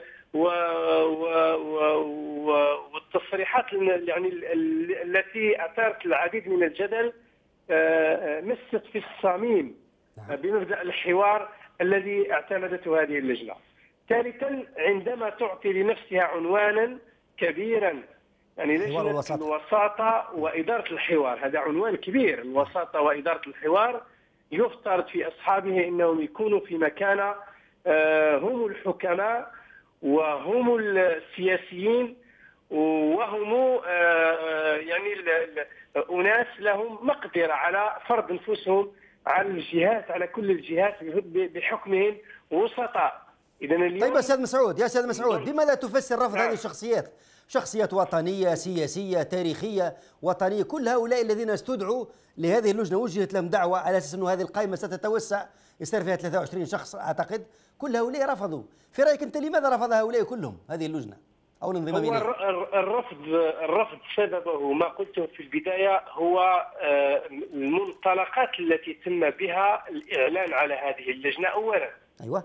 والتصريحات يعني التي أثارت العديد من الجدل مست في الصميم بمبدأ الحوار الذي اعتمدته هذه اللجنة. ثالثا، عندما تعطي لنفسها عنوانا كبيرا، يعني لجنة الوساطة وإدارة الحوار، هذا عنوان كبير، الوساطة وإدارة الحوار، يفترض في أصحابه أنهم يكونوا في مكانة هم الحكماء وهم السياسيين وهم يعني أناس لهم مقدرة على فرض نفوسهم على الجهات، على كل الجهات بحكمهم وسطاء. إذا اليوم طيب يا سيد مسعود، يا سيد مسعود، لماذا تفسر رفض هذه الشخصيات؟ شخصيات وطنية سياسية تاريخية وطنية، كل هؤلاء الذين استدعوا لهذه اللجنة وجهت لهم دعوة على أساس أنه هذه القائمة ستتوسع، يصير فيها ثلاثة وعشرين شخص أعتقد، كل هؤلاء رفضوا. في رأيك أنت لماذا رفض هؤلاء كلهم هذه اللجنة أو الانضمام إليها؟ هو الرفض الرفض سببه ما قلته في البداية، هو المنطلقات التي تم بها الإعلان على هذه اللجنة أولا. أيوة.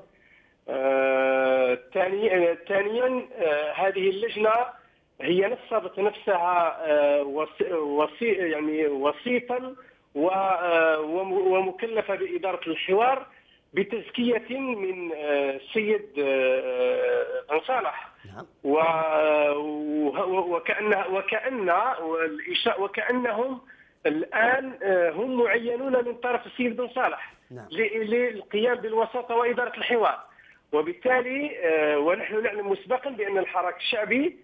ثانيا آه ثانيا آه هذه اللجنة هي نصبت نفسها آه وسي يعني وسيطا ومكلفة بإدارة الحوار بتزكية من السيد بن صالح. نعم. وكأن وكأن وكأنهم الآن هم معينون من طرف السيد بن صالح. نعم. للقيام بالوساطة وإدارة الحوار، وبالتالي ونحن نعلم مسبقا بأن الحراك الشعبي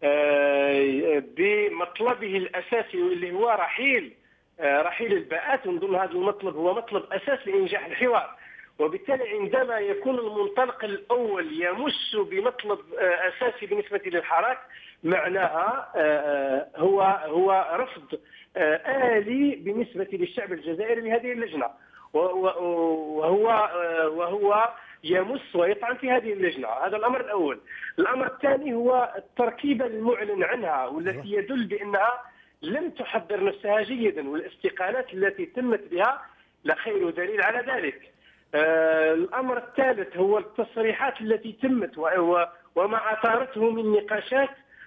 بمطلبه الأساسي اللي هو رحيل رحيل الباءات، ونظن هذا المطلب هو مطلب أساس لإنجاح الحوار. وبالتالي عندما يكون المنطلق الأول يمس بمطلب أساسي بالنسبة للحراك، معناها هو هو رفض آلي بالنسبة للشعب الجزائري لهذه اللجنة، وهو وهو يمس ويطعن في هذه اللجنة. هذا الأمر الأول. الأمر الثاني هو التركيبة المعلن عنها والتي يدل بأنها لم تحضر نفسها جيدا، والاستقالات التي تمت بها لا خير دليل على ذلك. آه الأمر الثالث هو التصريحات التي تمت وما أثارته من نقاشات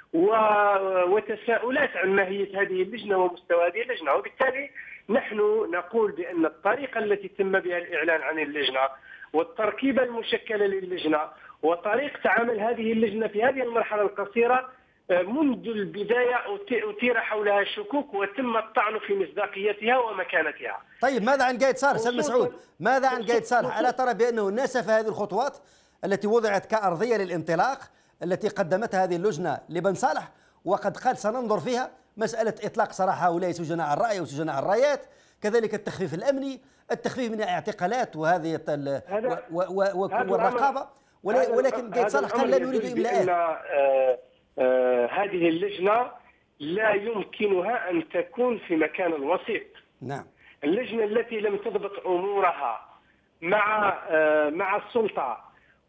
وتساؤلات عن ماهية هذه اللجنة ومستوى هذه اللجنة. وبالتالي نحن نقول بأن الطريقة التي تم بها الإعلان عن اللجنة والتركيبة المشكلة للجنة وطريقة عمل هذه اللجنة في هذه المرحلة القصيرة منذ البداية أثير حولها الشكوك وتم الطعن في مصداقيتها ومكانتها. طيب ماذا عن قايد صالح سيد مسعود؟ ماذا عن قايد صالح؟ ألا ترى بأنه ناسف هذه الخطوات التي وضعت كأرضية للانطلاق التي قدمتها هذه اللجنة لبن صالح، وقد قال سننظر فيها مسألة إطلاق سراح هؤلاء سجناء الرأي وسجناء الرايات، كذلك التخفيف الأمني، التخفيف من الاعتقالات وهذه والرقابة، ولكن قايد صالح قال لا نريد إملاءات. آه آه هذه اللجنة لا يمكنها أن تكون في مكان الوسيط. نعم. اللجنة التي لم تضبط أمورها مع آه مع السلطة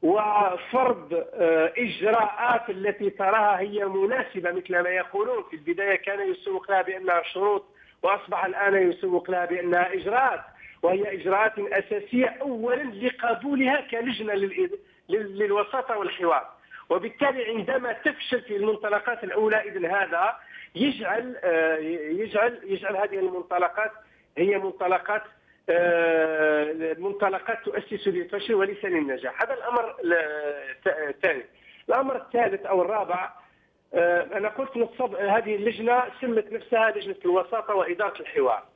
وفرض آه إجراءات التي تراها هي مناسبة مثل ما يقولون. في البداية كان يسوق لها بأنها شروط، وأصبح الآن يسوق لها بأنها إجراءات، وهي إجراءات أساسية أولا لقبولها كلجنة للوساطة والحوار. وبالتالي عندما تفشل في المنطلقات الأولى، إذن هذا يجعل يجعل يجعل هذه المنطلقات هي منطلقات منطلقات تؤسس للفشل وليس للنجاح. هذا الأمر الثاني. الأمر الثالث أو الرابع، أنا قلت نصب هذه اللجنة سمت نفسها لجنة الوساطة وإدارة الحوار،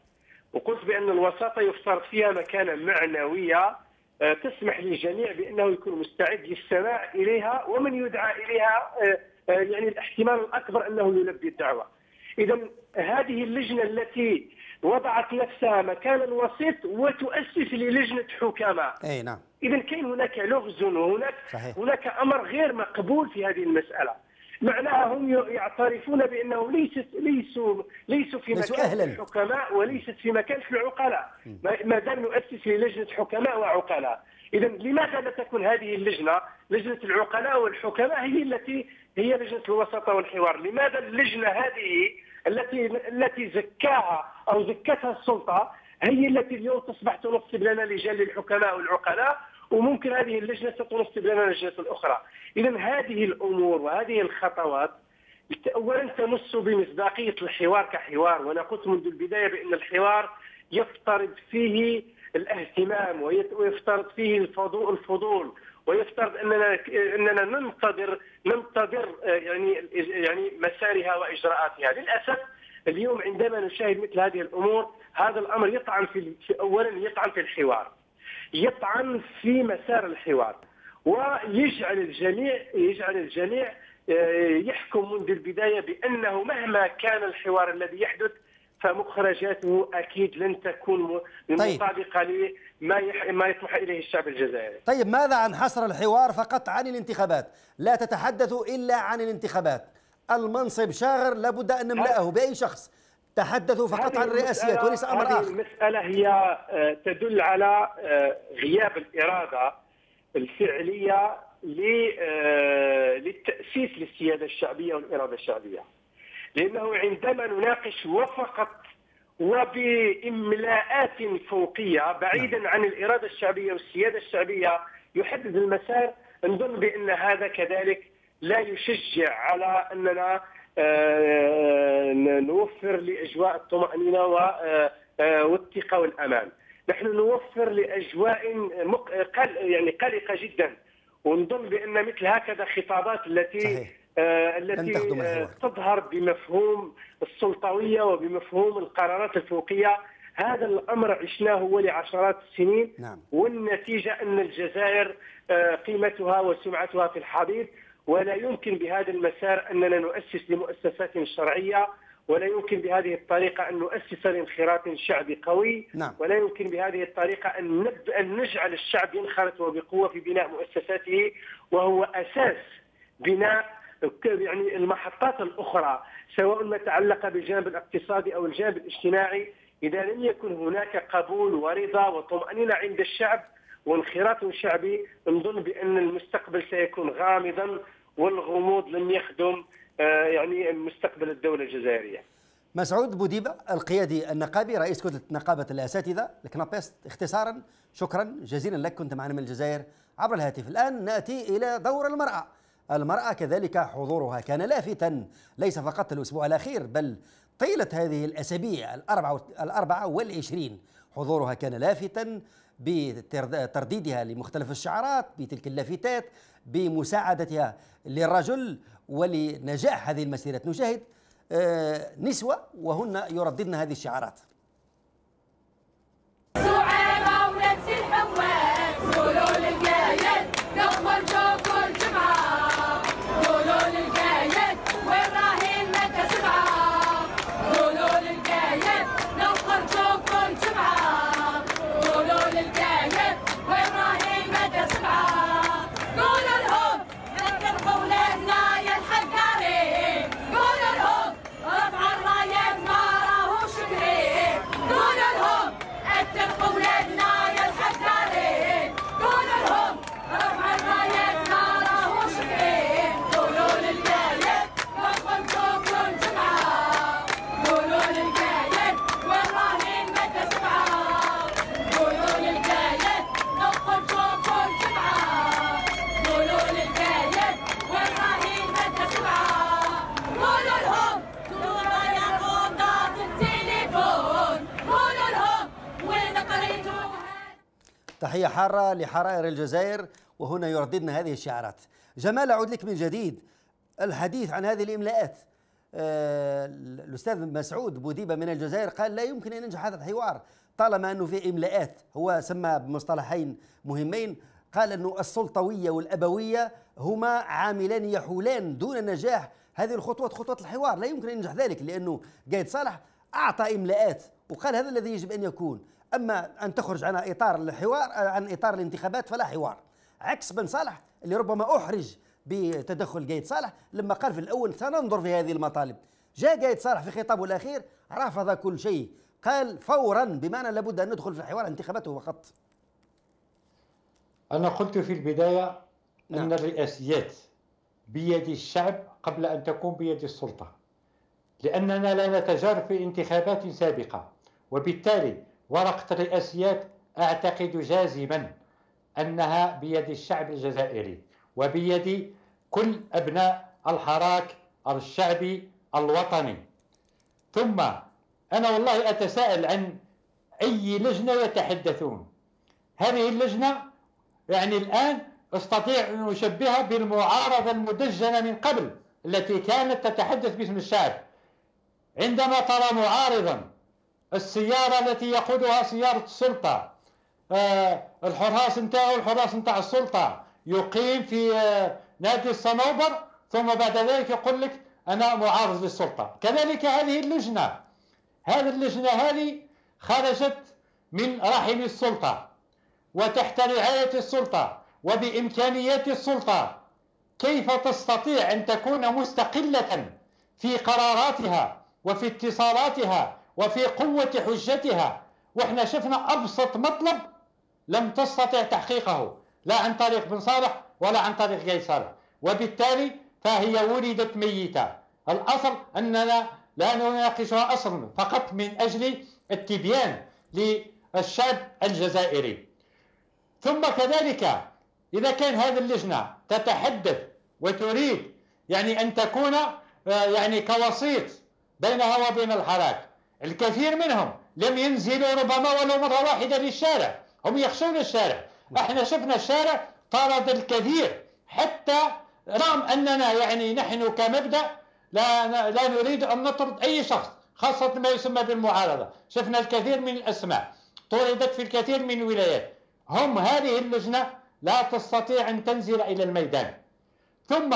وقلت بأن الوساطة يفترض فيها مكانة معنوية تسمح للجميع بأنه يكون مستعد للسماع إليها، ومن يدعى إليها يعني الاحتمال الأكبر أنه يلبي الدعوة. إذا هذه اللجنة التي وضعت نفسها مكانا وسيط وتؤسس للجنة حكماء. أي نعم. إذا كاين هناك لغز وهناك صحيح. هناك أمر غير مقبول في هذه المسألة. معناها هم يعترفون بأنهم ليست ليسوا ليسوا في مكان أهلاً. الحكماء وليست في مكان العقلاء، ما دام نؤسس للجنة حكماء وعقلاء. إذا لماذا لا تكون هذه اللجنة لجنة العقلاء والحكماء هي التي هي لجنة الوساطة والحوار؟ لماذا اللجنة هذه التي التي زكاها أو زكتها السلطة هي التي اليوم تصبح تنصب لنا لجان للحكماء والعقلاء، وممكن هذه اللجنة ستنصب لنا لجنة أخرى؟ إذا هذه الأمور وهذه الخطوات أولا تمس بمصداقية الحوار كحوار، وأنا قلت منذ البداية بأن الحوار يفترض فيه الاهتمام ويفترض فيه الفضول الفضول ويفترض اننا اننا ننتظر ننتظر يعني يعني مسارها واجراءاتها. للاسف اليوم عندما نشاهد مثل هذه الامور هذا الامر يطعن في اولا يطعن في الحوار، يطعن في مسار الحوار، ويجعل الجميع يجعل الجميع يحكم منذ البدايه بانه مهما كان الحوار الذي يحدث فمخرجاته اكيد لن تكون مطابقه طيب. لما ما يطمح اليه الشعب الجزائري. طيب ماذا عن حصر الحوار فقط عن الانتخابات؟ لا تتحدثوا الا عن الانتخابات. المنصب شاغر لابد ان نملأه باي شخص. تحدثوا فقط عن الرئاسيات وليس امر اخر. هذه المساله هي تدل على غياب الاراده الفعليه للتاسيس للسياده الشعبيه والاراده الشعبيه. لأنه عندما نناقش وفقط وبإملاءات فوقية بعيدا عن الإرادة الشعبية والسيادة الشعبية يحدد المسار، نظن بأن هذا كذلك لا يشجع على أننا نوفر لأجواء الطمأنينة والثقة والأمان. نحن نوفر لأجواء يعني قلقة جدا، ونظن بأن مثل هكذا خطابات التي صحيح. آه التي آه تظهر بمفهوم السلطوية وبمفهوم القرارات الفوقية، هذا الأمر عشناه ولعشرات السنين. نعم. والنتيجة أن الجزائر آه قيمتها وسمعتها في الحضيض، ولا يمكن بهذا المسار أننا نؤسس لمؤسسات شرعية، ولا يمكن بهذه الطريقة أن نؤسس لانخراط شعبي قوي. نعم. ولا يمكن بهذه الطريقة أن, نب... أن نجعل الشعب ينخرط وبقوة في بناء مؤسساته، وهو أساس بناء يعني المحطات الأخرى سواء ما تعلق بالجانب الاقتصادي أو الجانب الاجتماعي. إذا لم يكن هناك قبول ورضا وطمأنينة عند الشعب وانخراط شعبي، نظن بأن المستقبل سيكون غامضا، والغموض لن يخدم يعني مستقبل الدولة الجزائرية. مسعود بوديبة القيادي النقابي رئيس كتلة نقابة الأساتذة الكنابيست، اختصارا شكرا جزيلا لك، كنت معنا من الجزائر عبر الهاتف. الآن نأتي إلى دور المرأة. المرأة كذلك حضورها كان لافتا، ليس فقط الأسبوع الأخير بل طيلة هذه الأسابيع الأربعة الأربعة والعشرين حضورها كان لافتا بترديدها لمختلف الشعارات بتلك اللافتات، بمساعدتها للرجل ولنجاح هذه المسيرة. نشاهد نسوة وهن يرددن هذه الشعارات. تحية حارة لحرائر الجزائر وهنا يرددن هذه الشعارات. جمال، أعود لك من جديد. الحديث عن هذه الإملاءات الأستاذ مسعود بوديبة من الجزائر قال لا يمكن أن ينجح هذا الحوار طالما أنه في إملاءات. هو سمى بمصطلحين مهمين، قال أنه السلطوية والأبوية هما عاملان يحولان دون نجاح هذه الخطوات، خطوة الحوار. لا يمكن أن ينجح ذلك لأنه قايد صالح أعطى إملاءات وقال هذا الذي يجب أن يكون، أما أن تخرج عن إطار الحوار عن إطار الانتخابات فلا حوار. عكس بن صالح اللي ربما أحرج بتدخل قايد صالح لما قال في الأول سننظر في هذه المطالب. جاء قايد صالح في خطابه الأخير رفض كل شيء، قال فورا بمعنى لابد أن ندخل في الحوار انتخاباته فقط. أنا قلت في البداية نعم. أن الرئاسيات بيد الشعب قبل أن تكون بيد السلطة، لأننا لا نتجارب في انتخابات سابقة، وبالتالي ورقة الرئاسيات أعتقد جازما أنها بيد الشعب الجزائري وبيد كل أبناء الحراك الشعبي الوطني. ثم أنا والله أتساءل عن أي لجنة يتحدثون. هذه اللجنة يعني الآن أستطيع أن أشبهها بالمعارضة المدجنة من قبل التي كانت تتحدث باسم الشعب. عندما ترى معارضا السيارة التي يقودها سيارة السلطة، آه الحراس نتاعو الحراس نتاع السلطة، يقيم في آه نادي الصنوبر، ثم بعد ذلك يقول لك أنا معارض للسلطة. كذلك هذه اللجنة، هذه اللجنة هذه خرجت من رحم السلطة وتحت رعاية السلطة وبإمكانيات السلطة. كيف تستطيع أن تكون مستقلة في قراراتها وفي اتصالاتها وفي قوة حجتها؟ وإحنا شفنا أبسط مطلب لم تستطع تحقيقه لا عن طريق بن صالح ولا عن طريق قايد صالح، وبالتالي فهي ولدت ميتة. الأصل أننا لا نناقشها أصلا فقط من أجل التبيان للشعب الجزائري. ثم كذلك إذا كان هذه اللجنة تتحدث وتريد يعني أن تكون يعني كوسيط بينها وبين الحراك، الكثير منهم لم ينزلوا ربما ولو مرة واحدة للشارع، هم يخشون الشارع. احنا شفنا الشارع طرد الكثير، حتى رغم أننا يعني نحن كمبدأ لا لا نريد أن نطرد أي شخص، خاصة ما يسمى بالمعارضة. شفنا الكثير من الأسماء طردت في الكثير من الولايات. هم هذه اللجنة لا تستطيع أن تنزل إلى الميدان. ثم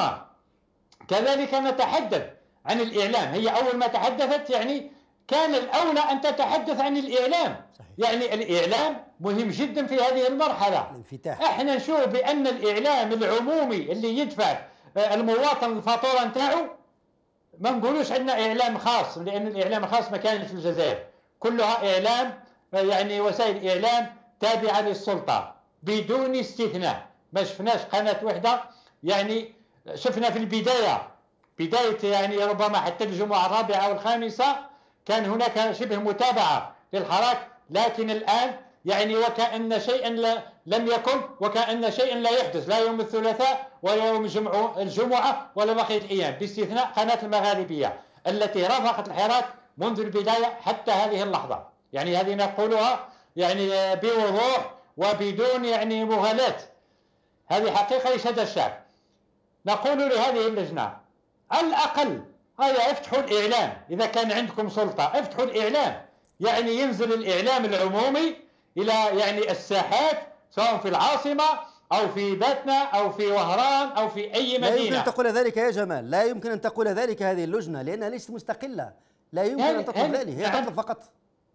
كذلك نتحدث عن الإعلام. هي أول ما تحدثت يعني كان الأولى أن تتحدث عن الإعلام. صحيح. يعني الإعلام مهم جدا في هذه المرحلة. الانفتاح. احنا نشوف بأن الإعلام العمومي اللي يدفع المواطن الفاتورة نتاعو، ما نقولوش عندنا إعلام خاص، لأن الإعلام الخاص ما كانش في الجزائر، كلها إعلام يعني وسائل إعلام تابعة للسلطة بدون استثناء. ما شفناش قناة واحدة، يعني شفنا في البداية بداية يعني ربما حتى الجمعة الرابعة أو الخامسة كان هناك شبه متابعة للحراك، لكن الآن يعني وكأن شيئا لم يكن، وكأن شيئا لا يحدث، لا يوم الثلاثاء ولا يوم الجمعة ولا بقية الأيام، باستثناء قناة المغاربية التي رافقت الحراك منذ البداية حتى هذه اللحظة. يعني هذه نقولها يعني بوضوح وبدون يعني مغالاة، هذه حقيقة يشهد الشعب. نقول لهذه اللجنة على الأقل هيا افتحوا الإعلام، إذا كان عندكم سلطة افتحوا الإعلام، يعني ينزل الإعلام العمومي إلى يعني الساحات سواء في العاصمة أو في باتنا أو في وهران أو في أي مدينة. لا يمكن أن تقول ذلك يا جمال، لا يمكن أن تقول ذلك هذه اللجنة لأنها ليست مستقلة، لا يمكن أن تطلب ذلك، هي تطلب فقط.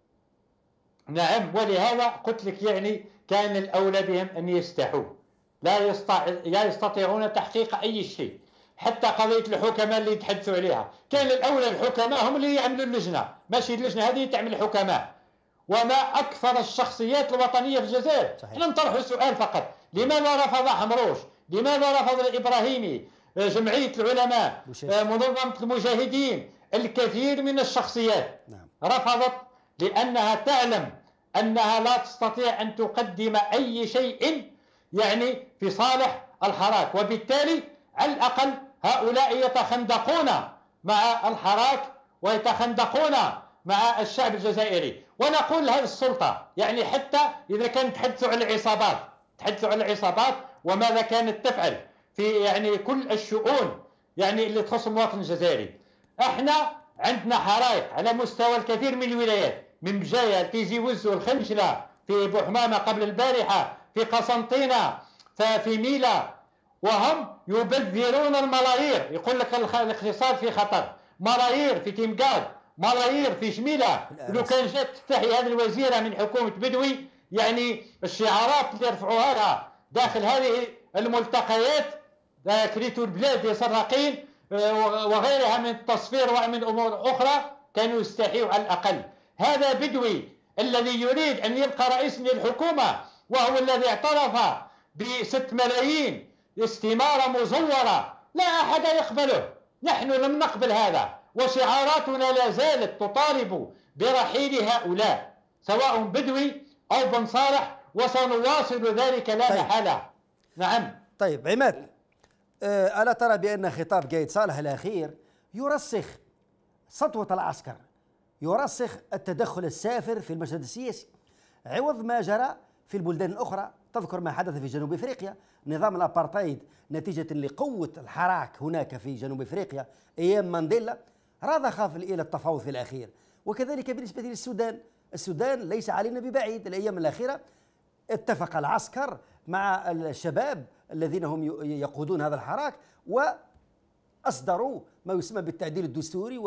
نعم، ولهذا قلت لك يعني كان الأولى بهم أن يستحوا، لا يستطيع لا يستطيعون تحقيق أي شيء. حتى قضية الحكماء اللي يتحدثوا عليها كان الأولى الحكماء هم اللي يعملوا اللجنة، ماشي اللجنة هذه تعمل الحكماء. وما أكثر الشخصيات الوطنية في الجزائر. احنا نطرح سؤال فقط، لماذا رفض حمروش؟ لماذا رفض الإبراهيمي؟ جمعية العلماء، منظمة المجاهدين، الكثير من الشخصيات نعم. رفضت لأنها تعلم أنها لا تستطيع أن تقدم أي شيء يعني في صالح الحراك، وبالتالي على الأقل هؤلاء يتخندقون مع الحراك ويتخندقون مع الشعب الجزائري. ونقول لهذه السلطة يعني حتى إذا كانت تحدثوا على العصابات، تحدثوا على العصابات وماذا كانت تفعل في يعني كل الشؤون يعني اللي تخص المواطن الجزائري. احنا عندنا حرائق على مستوى الكثير من الولايات، من بجايه لتيزي وزو الخنشله، في بوحمامه قبل البارحه، في قسنطينه، في ميلا، وهم يبذرون الملايير. يقول لك الاقتصاد في خطر، ملايير في تيمقاد، ملايير في شميله. لو كان جات تستحي هذه الوزيره من حكومه بدوي، يعني الشعارات اللي رفعوها لها داخل هذه الملتقيات كريتو البلاد يسرقين وغيرها من التصفير ومن امور اخرى، كانوا يستحيوا على الاقل. هذا بدوي الذي يريد ان يبقى رئيس للحكومه، وهو الذي اعترف بست ملايين استماره مزوره، لا احد يقبله. نحن لم نقبل هذا، وشعاراتنا لا زالت تطالب برحيل هؤلاء سواء بدوي او بن صالح، وسنواصل ذلك لا محاله. نعم. طيب عماد، أه ألا ترى بأن خطاب قايد صالح الأخير يرسخ سطوة العسكر، يرسخ التدخل السافر في المشهد السياسي، عوض ما جرى في البلدان الأخرى؟ تذكر ما حدث في جنوب إفريقيا، نظام الأبارتايد نتيجة لقوة الحراك هناك في جنوب إفريقيا أيام مانديلا رضخ إلى التفاوض في الأخير. وكذلك بالنسبة للسودان، السودان ليس علينا ببعيد، الأيام الأخيرة اتفق العسكر مع الشباب الذين هم يقودون هذا الحراك وأصدروا ما يسمى بالتعديل الدستوري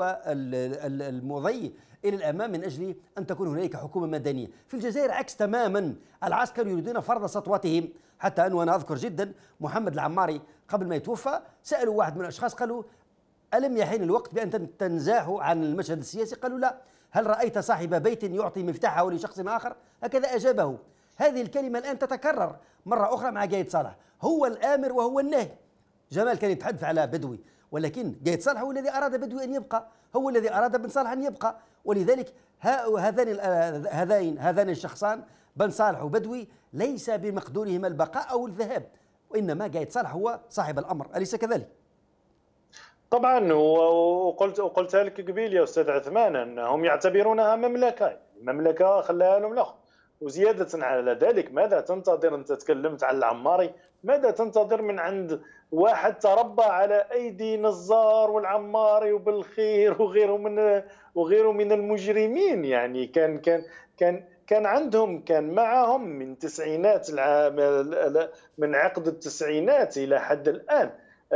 والمضي إلى الأمام من أجل أن تكون هنالك حكومة مدنية. في الجزائر عكس تماما، العسكر يريدون فرض سطوتهم، حتى أنه أنا أذكر جدا محمد العماري قبل ما يتوفى سألوا واحد من الأشخاص قالوا ألم يحين الوقت بأن تنزاحوا عن المشهد السياسي؟ قالوا لا. هل رأيت صاحب بيت يعطي مفتاحه لشخص آخر؟ هكذا أجابه. هذه الكلمة الآن تتكرر مرة أخرى مع قايد صالح، هو الآمر وهو الناهي. جمال كان يتحدث على بدوي، ولكن قايد صالح هو الذي أراد بدوي أن يبقى، هو الذي أراد بن صالح أن يبقى، ولذلك هذان هذين هذان الشخصان بن صالح وبدوي ليس بمقدورهما البقاء أو الذهاب، وإنما قايد صالح هو صاحب الأمر، أليس كذلك؟ طبعا، وقلت وقلتها لك قبيل يا أستاذ عثمان أنهم يعتبرونها مملكة، المملكة خلاها لهم الأخ. وزيادة على ذلك، ماذا تنتظر؟ أنت تكلمت عن العماري، ماذا تنتظر من عند واحد تربى على أيدي نزار والعماري وبالخير وغيره من وغيره من المجرمين؟ يعني كان كان كان كان عندهم كان معهم من تسعينات من عقد التسعينات إلى حد الآن.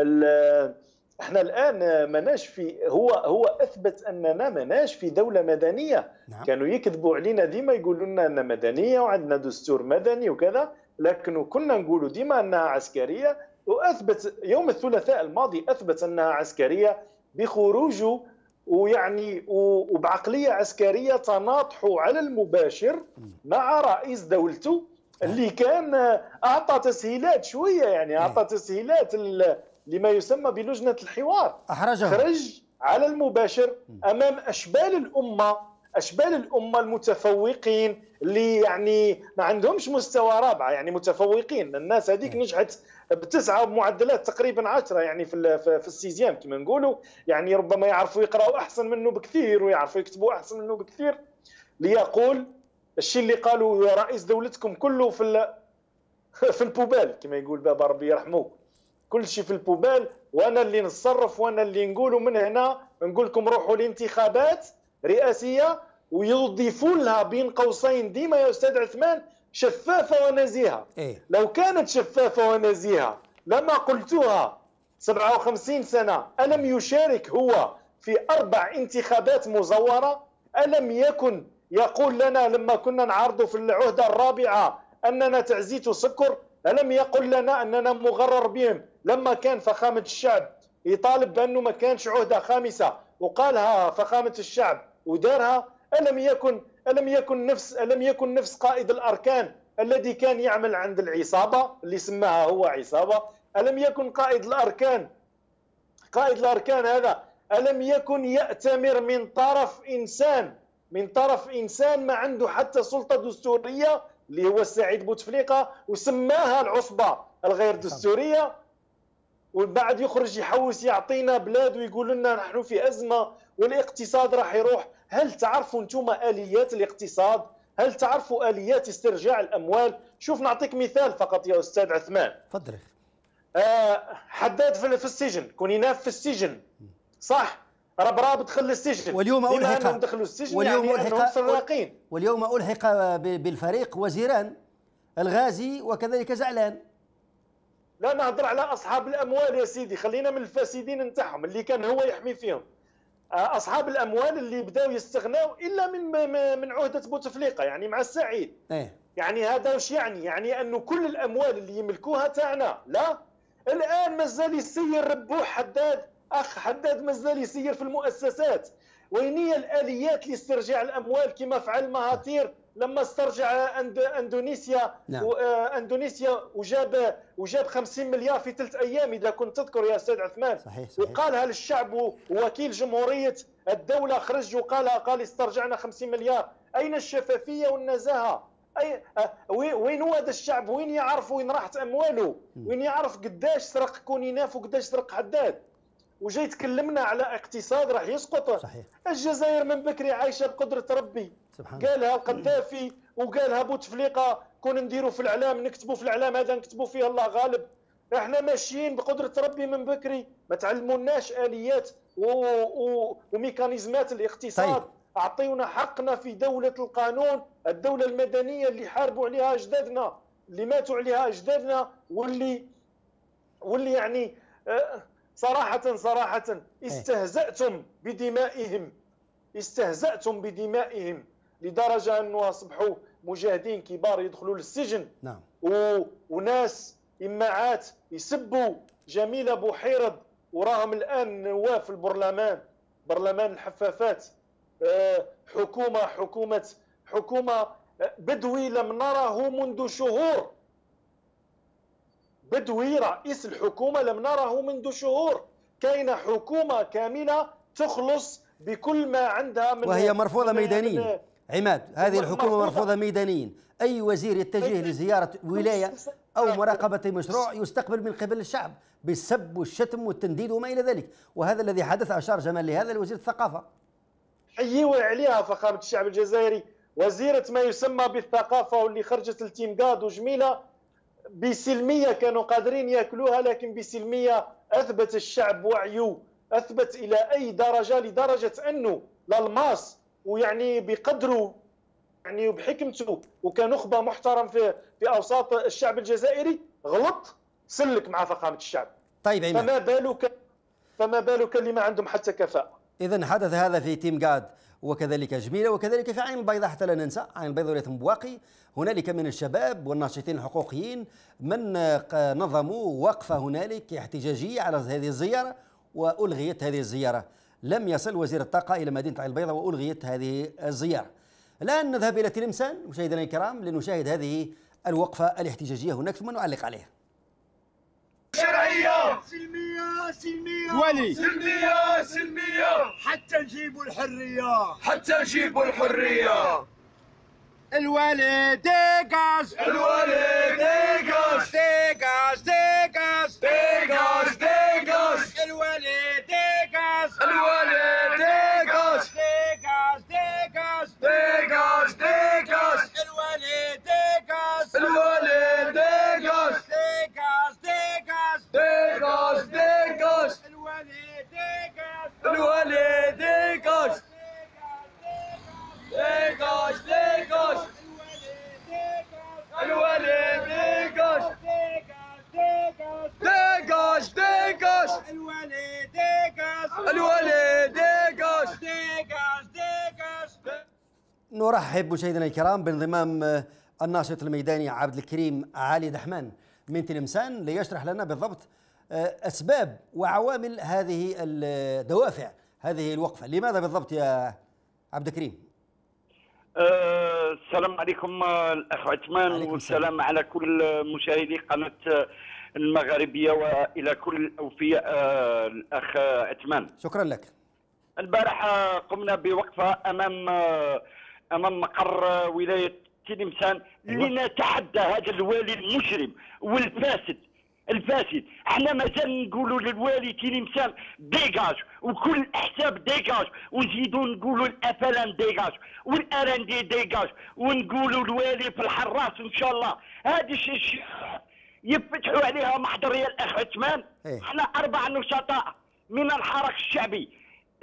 احنا الان مناش في هو هو اثبت اننا مناش في دوله مدنيه. نعم. كانوا يكذبوا علينا ديما، يقولوا لنا اننا مدنيه وعندنا دستور مدني وكذا، لكن كنا نقولوا ديما انها عسكريه. واثبت يوم الثلاثاء الماضي اثبت انها عسكريه بخروجه ويعني وبعقليه عسكريه تناطحوا على المباشر مع رئيس دولته اللي كان اعطى تسهيلات شويه، يعني اعطى تسهيلات لما يسمى بلجنة الحوار، أحرجه. خرج على المباشر أمام أشبال الأمة، أشبال الأمة المتفوقين اللي يعني ما عندهمش مستوى رابعة، يعني متفوقين. الناس هذيك نجحت بتسعة بمعدلات تقريبا عشرة، يعني في في السيزيام كما نقولوا، يعني ربما يعرفوا يقرأوا أحسن منه بكثير ويعرفوا يكتبوا أحسن منه بكثير، ليقول الشيء اللي قالوا رئيس دولتكم كله في في البوبال كما يقول بابا ربي يرحمه، كل شيء في البوبال، وانا اللي نتصرف وانا اللي نقوله. من هنا نقول لكم روحوا لانتخابات رئاسيه ويضيفوا لها بين قوسين ديما يا استاذ عثمان شفافه ونزيهه. إيه؟ لو كانت شفافه ونزيهه لما قلتوها. سبعة وخمسين سنه الم يشارك هو في اربع انتخابات مزوره؟ الم يكن يقول لنا لما كنا نعارضوا في العهده الرابعه اننا تعزيت سكر؟ ألم يقل لنا أننا مغرر بهم لما كان فخامة الشعب يطالب بأنه ما كانش عهدة خامسة وقالها فخامة الشعب ودارها؟ ألم يكن ألم يكن نفس ألم يكن نفس قائد الأركان الذي كان يعمل عند العصابة اللي سماها هو عصابة؟ ألم يكن قائد الأركان قائد الأركان هذا ألم يكن يأتمر من طرف إنسان من طرف إنسان ما عنده حتى سلطة دستورية اللي هو السعيد بوتفليقه، وسماها العصبه الغير دستوريه، وبعد يخرج يحوس يعطينا بلاد ويقول لنا نحن في ازمه والاقتصاد راح يروح. هل تعرفوا انتم اليات الاقتصاد؟ هل تعرفوا اليات استرجاع الاموال؟ شوف نعطيك مثال فقط يا استاذ عثمان. تفضل. آه حداد في السجن، كونيناف في السجن، صح؟ راه برا دخل للسجن. واليوم ألحق دخلوا السجن واليوم يعني ألحق سراقين. واليوم ألحق بالفريق وزيران الغازي وكذلك زعلان. لا نهضر على اصحاب الاموال يا سيدي، خلينا من الفاسدين نتاعهم اللي كان هو يحمي فيهم. اصحاب الاموال اللي بداوا يستغناو الا من من عهده بوتفليقه يعني مع السعيد. ايه يعني هذا واش يعني؟ يعني انه كل الاموال اللي يملكوها تاعنا. لا الان مازال يسير ربوح حداد، اخ حداد مازال يسير في المؤسسات. وين هي الاليات لاسترجاع الاموال كما فعل مهاتير لما استرجع أند... اندونيسيا نعم. و... اندونيسيا وجاب وجاب خمسين مليار في ثلاث ايام اذا كنت تذكر يا استاذ عثمان. صحيح صحيح. وقالها للشعب ووكيل جمهوريه الدوله خرج وقالها، قال استرجعنا خمسين مليار. اين الشفافيه والنزاهه؟ اي وين هو هذا الشعب؟ وين يعرف وين راحت امواله؟ وين يعرف قداش سرق كونيناف وقداش سرق حداد؟ وجاي تكلمنا على اقتصاد راح يسقط. صحيح. الجزائر من بكري عايشه بقدره ربي. سبحان قالها القذافي وقالها بوتفليقه، كون نديروا في الاعلام نكتبوا في الاعلام هذا نكتبوا فيه الله غالب. احنا ماشيين بقدره ربي من بكري، ما تعلموناش اليات و... و... وميكانيزمات الاقتصاد. طيب. اعطيونا حقنا في دوله القانون، الدوله المدنيه اللي حاربوا عليها اجدادنا، اللي ماتوا عليها اجدادنا، واللي واللي يعني صراحه صراحه استهزأتم بدمائهم، استهزأتم بدمائهم لدرجه انه اصبحوا مجاهدين كبار يدخلوا للسجن. نعم. و... وناس إماعات يسبوا جميل بوحيرض وراهم الآن نواب في البرلمان، برلمان الحفافات. حكومة حكومة حكومة بدوي لم نره منذ شهور. بدوي رئيس الحكومة لم نره منذ شهور. كاينة حكومة كاملة تخلص بكل ما عندها من وهي مرفوضة من ميدانيا. عماد، هذه الحكومة مرفوضة ميدانيا. أي وزير يتجه لزيارة ولاية أو مراقبة مشروع يستقبل من قبل الشعب بالسب والشتم والتنديد وما إلى ذلك، وهذا الذي حدث. أشار جمال لهذا لوزير الثقافة. حيوا عليها فخامة الشعب الجزائري وزيرة ما يسمى بالثقافة، واللي خرجت التيمقاد وجميلة بسلمية، كانوا قادرين يأكلوها لكن بسلمية. أثبت الشعب وعيه، أثبت إلى أي درجة، لدرجة أنه للماس ويعني بقدره يعني وبحكمته وكان نخبة محترم في في أوساط الشعب الجزائري غلط سلك مع فخامة الشعب. طيب عماد، فما بالك فما بالك اللي ما عندهم حتى كفاءة. إذن حدث هذا في تيمقاد وكذلك جميلة وكذلك في عين البيضاء، حتى لا ننسى عين البيضاء ولاية مبواقي. هنالك من الشباب والناشطين الحقوقيين من نظموا وقفة هنالك احتجاجية على هذه الزيارة، وألغيت هذه الزيارة. لم يصل وزير الطاقة إلى مدينة عين البيضاء وألغيت هذه الزيارة. الآن نذهب إلى تلمسان مشاهدينا الكرام لنشاهد هذه الوقفة الاحتجاجية هناك ثم نعلق عليها. شرعية سلمية سلمية ولي سلمية سلمية حتى نجيبوا الحرية، حتى نجيبوا الحرية. الوالي ديكاز الوالي ديكاز ديكاز ديكاز ديكاز ديكاز الوالي ديكاز الوالي ديكاز ديكاز ديكاز ديكاز ديكاز الوالي ديكاز الوالي ديكاز ديكاز ديكاز ديكاز ديكاز الوالي ديكاز الوالي ديكاز ديكاز ديكاز الوالي ديكاز ديكاز ديكاز الوالي ديكاز الوالي ديكاز ديكاز ديكاز. نرحب مشاهدينا الكرام بانضمام الناشط الميداني عبد الكريم علي دحمان من تلمسان ليشرح لنا بالضبط أسباب وعوامل هذه الدوافع هذه الوقفة. لماذا بالضبط يا عبد الكريم؟ أه السلام عليكم الأخ عثمان، والسلام على كل مشاهدي قناة المغاربية وإلى كل الأوفياء أه الأخ عثمان. شكرا لك. البارحة قمنا بوقفة أمام أمام مقر ولاية تلمسان لنتحدى هذا الوالي المجرم والفاسد الفاسد. احنا مازال نقولوا للوالي تلمسان ديجاج، وكل الاحزاب ديجاج، ونزيدوا نقولوا الافلان ديجاج والارندي ديجاج، ونقولوا الوالي في الحراس ان شاء الله. هذه الشيء يفتحوا عليها محضر يا الاخ عثمان. احنا اربع نشطاء من الحراك الشعبي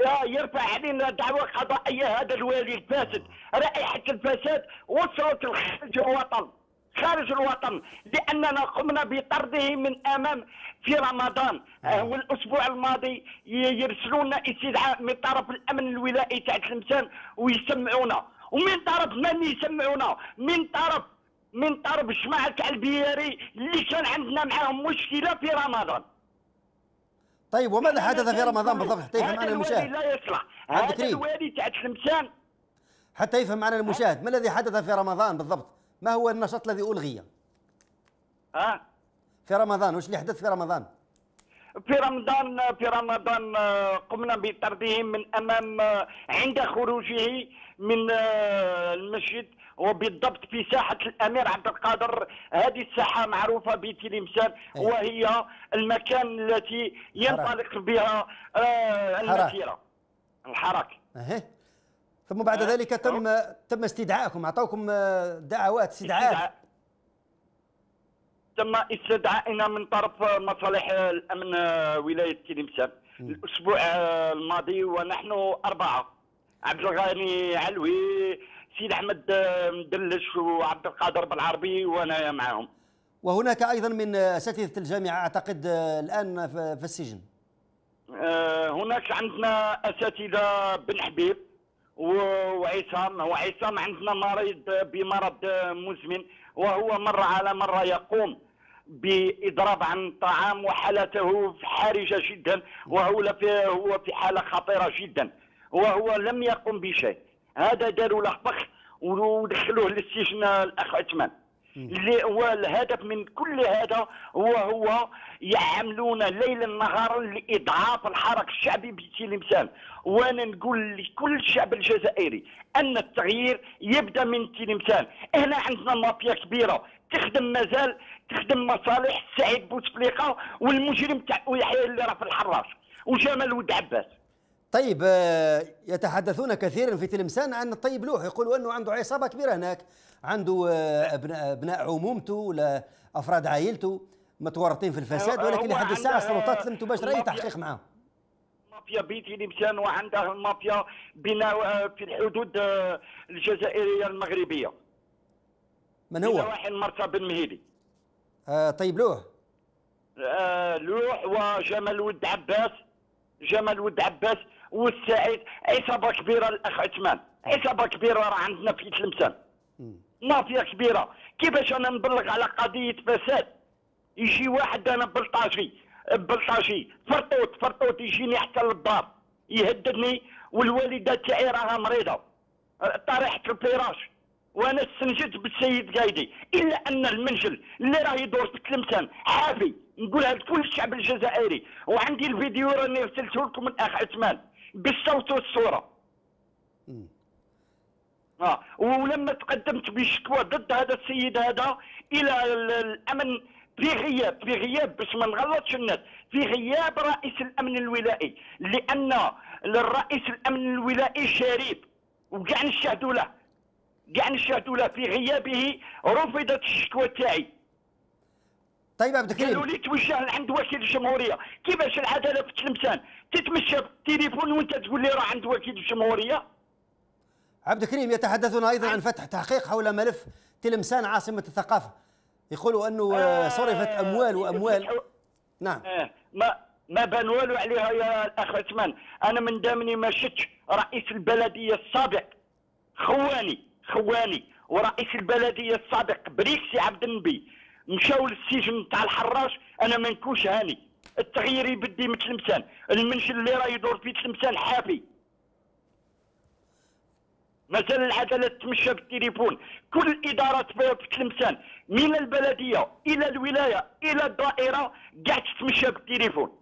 يرفع علينا دعوى قضائيه هذا الوالي الفاسد. رائحه الفساد وصلت لخارج الوطن، خارج الوطن، لاننا قمنا بطرده من امام في رمضان. والاسبوع الماضي يرسلونا استدعاء من طرف الامن الولائي تاع تلمسان ويسمعونا، ومن طرف من يسمعونا؟ من طرف من طرف الجماعه تاع البياري اللي كان عندنا معاهم مشكله في رمضان. طيب وماذا حدث في رمضان بالضبط حتى يفهم معنا المشاهد؟ لا يصلح هذا الوالي تاع تلمسان حتى يفهم معنا المشاهد، ما الذي حدث في رمضان بالضبط؟ ما هو النشاط الذي ألغي؟ ها؟ في رمضان وش اللي حدث في رمضان؟ في رمضان في رمضان قمنا بطرده من امام عند خروجه من المسجد، وبالضبط في ساحه الامير عبد القادر. هذه الساحه معروفه بتلمسان وهي المكان التي ينطلق بها المسيره الحراك. أه. ثم بعد ذلك تم تم استدعائكم، اعطوكم دعوات استدعاء. تم استدعائنا من طرف مصالح الامن ولايه تلمسان الاسبوع الماضي، ونحن اربعه: عبد الغني علوي، سيد احمد مدلش، وعبد القادر بالعربي، وانا معهم. وهناك ايضا من اساتذه الجامعه اعتقد الان في السجن. هناك عندنا اساتذه بن حبيب وعصام، وعصام عندنا مريض بمرض مزمن، وهو مرة على مرة يقوم بإضراب عن الطعام، وحالته حرجة جدا، وهو في هو في حالة خطيرة جدا، وهو لم يقم بشيء. هذا داروا له فخ ودخلوه للسجن الأخ عثمان. اللي هو الهدف من كل هذا هو هو يعملون ليلا نهارا لاضعاف الحراك الشعبي بتلمسان. وانا نقول لكل الشعب الجزائري ان التغيير يبدا من تلمسان. هنا عندنا مافيا كبيره تخدم مازال تخدم مصالح سعيد بوسفليقه والمجرم تاع يحيى اللي راه في الحراش وجمال ود عباس. طيب يتحدثون كثيرا في تلمسان عن الطيب لوح، يقولوا انه عنده عصابه كبيره هناك، عنده ابناء ابناء عمومته ولا افراد عائلته متورطين في الفساد، ولكن لحد الساعه السلطات لم تباشر اي تحقيق معهم. مافيا بيتي تلمسان وعنده المافيا بناء في الحدود الجزائريه المغربيه. من هو؟ نواحي المرسى بن مهيدي. آه طيب لوح. آه لوح وجمال ود عباس، جمال ود عباس والسعيد، عصابه كبيره الاخ عثمان، عصابه كبيره راه عندنا في تلمسان. مافيا كبيره. كيفاش انا نبلغ على قضيه فساد يجي واحد انا بلطاجي بلطاجي فرطوط فرطوط يجيني حتى للدار يهددني، والوالده تاعي راها مريضه طريحه الفراش، وانا استنجدت بالسيد قايدي، الا ان المنجل اللي راه يدور في تلمسان حافي. نقولها لكل الشعب الجزائري، وعندي الفيديو راني رسلته لكم الاخ عثمان بالصوت والصوره. اه ولما تقدمت بشكوى ضد هذا السيد هذا الى الامن في غياب في غياب باش ما نغلطش الناس، في غياب رئيس الامن الولائي، لان الرئيس الامن الولائي شريف وكاع نشهدوا له كاع نشهدوا له في غيابه رفضت الشكوى تاعي. طيب عبد الكريم، قالوا لي توجه لعند وكيل الجمهوريه. كيفاش العداله في تلمسان تتمشى بالتليفون وانت تقول لي راه عند وكيل الجمهوريه؟ عبد الكريم، يتحدثون ايضا عن فتح تحقيق حول ملف تلمسان عاصمه الثقافه، يقولوا انه آه صرفت اموال واموال. نعم. آه ما ما بان والو عليها يا الاخ عثمان. انا من دامني ما شفتش رئيس البلديه السابق خواني خواني ورئيس البلديه السابق بريكسي عبد النبي مشاو للسجن تاع الحراش، انا ما نكونش هاني. التغيير يبدي من تلمسان، المنشل اللي راه يدور في تلمسان حافي. مازال العداله تمشى بالتليفون. كل الادارات في تلمسان من البلديه الى الولايه الى الدائره كاع تتمشى بالتليفون.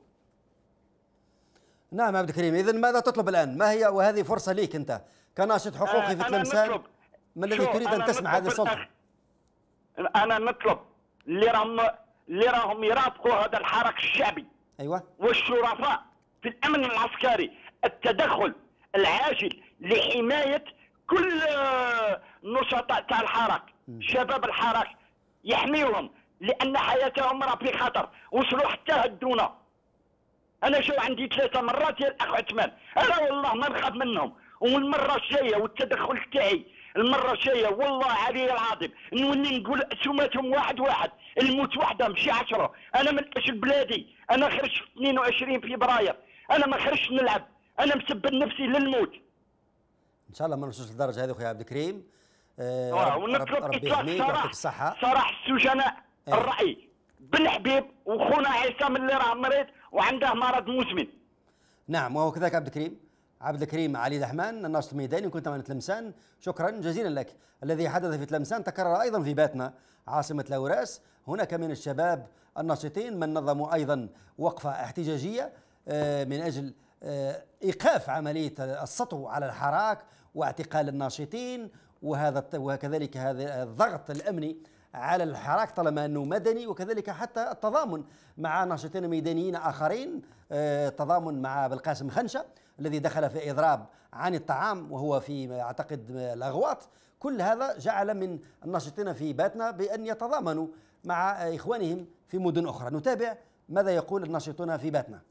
نعم عبد الكريم، اذا ماذا تطلب الان؟ ما هي وهذه فرصه ليك انت كناشط حقوقي في تلمسان، ما الذي تريد ان تسمع هذه السلطه؟ انا نطلب اللي راهم اللي راهم يرافقوا هذا الحراك الشعبي، ايوه، والشرفاء في الامن العسكري التدخل العاجل لحمايه كل النشطاء تاع الحراك، شباب الحراك يحميوهم، لان حياتهم راه في خطر. وصلوا حتى هدونا انا شو عندي ثلاثه مرات يا الاخ عثمان، انا والله ما نخاف منهم. والمره الجايه والتدخل تاعي المره الجايه والله علي العظيم نولي نقول اسهماتهم واحد واحد، الموت وحده ماشي عشره. انا من اجل بلادي، انا خرجت في اثنين وعشرين فبراير، انا ما خرجتش نلعب، انا مسبب نفسي للموت. ان شاء الله ما نوصلش للدرجه هذه خويا عبد الكريم. آه ونطلب اطلاق صراحه صراحه السجناء ايه. الراي بن حبيب وخونا عصام اللي راه مريض وعنده مرض مزمن. نعم وهو كذلك عبد الكريم. عبد الكريم علي دحمان الناشط الميداني كنت معنا تلمسان، شكرا جزيلا لك. الذي حدث في تلمسان تكرر ايضا في باتنا عاصمه الاوراس، هناك من الشباب الناشطين من نظموا ايضا وقفه احتجاجيه من اجل ايقاف عمليه السطو على الحراك واعتقال الناشطين، وهذا وكذلك هذا الضغط الامني على الحراك طالما انه مدني، وكذلك حتى التضامن مع ناشطين ميدانيين اخرين، تضامن مع بالقاسم خنشه الذي دخل في اضراب عن الطعام وهو في اعتقد الاغواط. كل هذا جعل من الناشطين في باتنا بان يتضامنوا مع اخوانهم في مدن اخرى. نتابع ماذا يقول الناشطون في باتنا.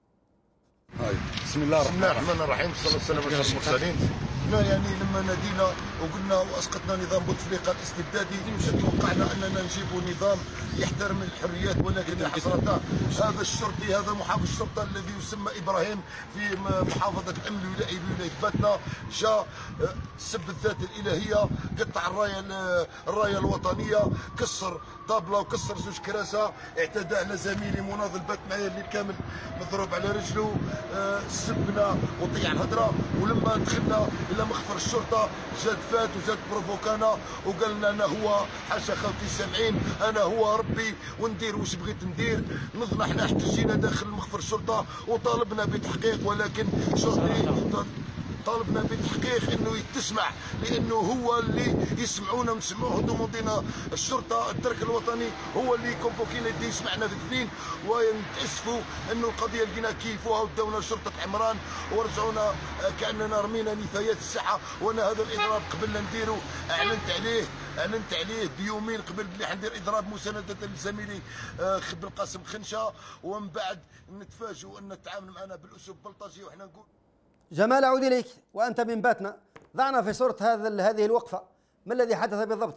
بسم الله الرحمن الرحيم، والصلاه والسلام على اشرف المرسلين. هنا يعني لما نادينا وقلنا واسقطنا نظام بوتفليقه الاستبدادي توقعنا اننا نجيب نظام يحترم الحريات، ولكن يا حسرته هذا الشرطي هذا محافظ الشرطه الذي يسمى ابراهيم في محافظه الامن الولائي بولايه باتنا جاء سب الذات الالهيه، قطع الرايه الرايه الوطنيه، كسر طابله وكسر زوج كراسه، اعتدى على زميلي مناضل بات معايا اللي كامل مضروب على رجله، سبنا وطيع الهضره. ولما دخلنا الى مخفر الشرطه جاد فات وجاد بروفوكانا وقال لنا انا هو حاشا خوتي سامعين انا هو ربي وندير واش بغيت ندير. نضنا حنا احتجينا داخل مخفر الشرطه وطالبنا بتحقيق، ولكن شرطي طالبنا بتحقيق انه يتسمع، لانه هو اللي يسمعونا ونسمعوه دوموندينا الشرطه الدرك الوطني هو اللي كونفوكينا يدي يسمعنا في الاثنين. ونتاسفوا انه القضيه لقينا كيفوها وداونا شرطه عمران ورجعونا كاننا رمينا نفايات الساحه. وانا هذا الاضراب قبل لا نديرو اعلنت عليه اعلنت عليه بيومين قبل بلي حندير اضراب مسانده لزميلي بالقاسم خنشه، ومن بعد نتفاجئوا ان التعامل معنا بالاسلوب بلطجي. وحنا نقول جمال أعود إليك وأنت من باتنا، ضعنا في صورة هذا هذه الوقفة، ما الذي حدث بالضبط؟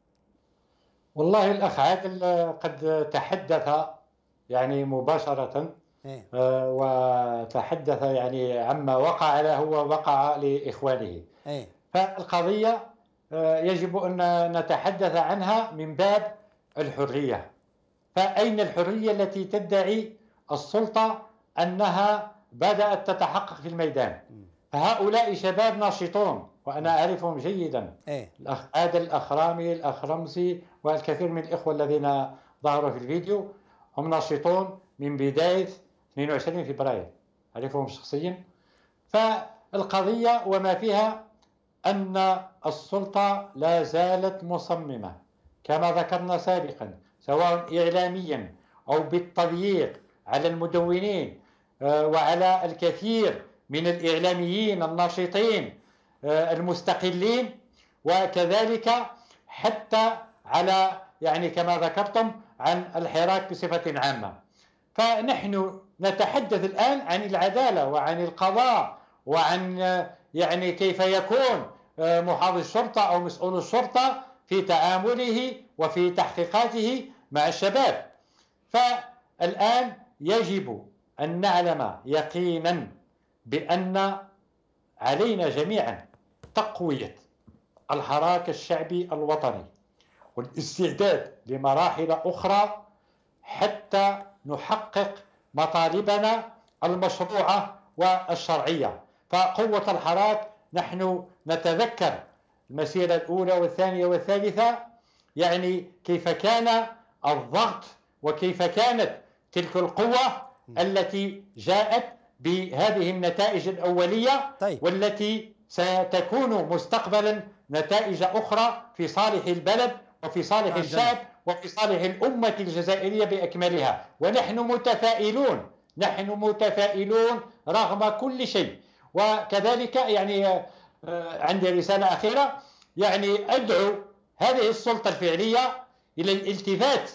والله الأخ عادل قد تحدث يعني مباشرة إيه؟ آه وتحدث يعني عما وقع له ووقع لإخوانه. إيه؟ فالقضية آه يجب أن نتحدث عنها من باب الحرية. فأين الحرية التي تدعي السلطة أنها بدأت تتحقق في الميدان؟ فهؤلاء شباب ناشطون وأنا أعرفهم جيدا. إيه؟ الأخ عادل، الأخ رامي، الأخ رمزي والكثير من الإخوة الذين ظهروا في الفيديو هم ناشطون من بداية اثنين وعشرين فبراير، أعرفهم شخصيا. فالقضية وما فيها أن السلطة لا زالت مصممة كما ذكرنا سابقا، سواء إعلاميا أو بالتضييق على المدونين وعلى الكثير من الإعلاميين الناشطين المستقلين، وكذلك حتى على يعني كما ذكرتم عن الحراك بصفة عامة. فنحن نتحدث الآن عن العدالة وعن القضاء وعن يعني كيف يكون محافظ الشرطة أو مسؤول الشرطة في تعامله وفي تحقيقاته مع الشباب. فالآن يجب أن نعلم يقينا بأن علينا جميعا تقوية الحراك الشعبي الوطني والاستعداد لمراحل أخرى حتى نحقق مطالبنا المشروعة والشرعية. فقوة الحراك نحن نتذكر المسيرة الأولى والثانية والثالثة، يعني كيف كان الضغط وكيف كانت تلك القوة التي جاءت بهذه النتائج الأولية. طيب. والتي ستكون مستقبلا نتائج أخرى في صالح البلد وفي صالح الشعب وفي صالح الأمة الجزائرية بأكملها. ونحن متفائلون نحن متفائلون رغم كل شيء. وكذلك يعني عندي رسالة أخيرة، يعني أدعو هذه السلطة الفعلية إلى الالتفات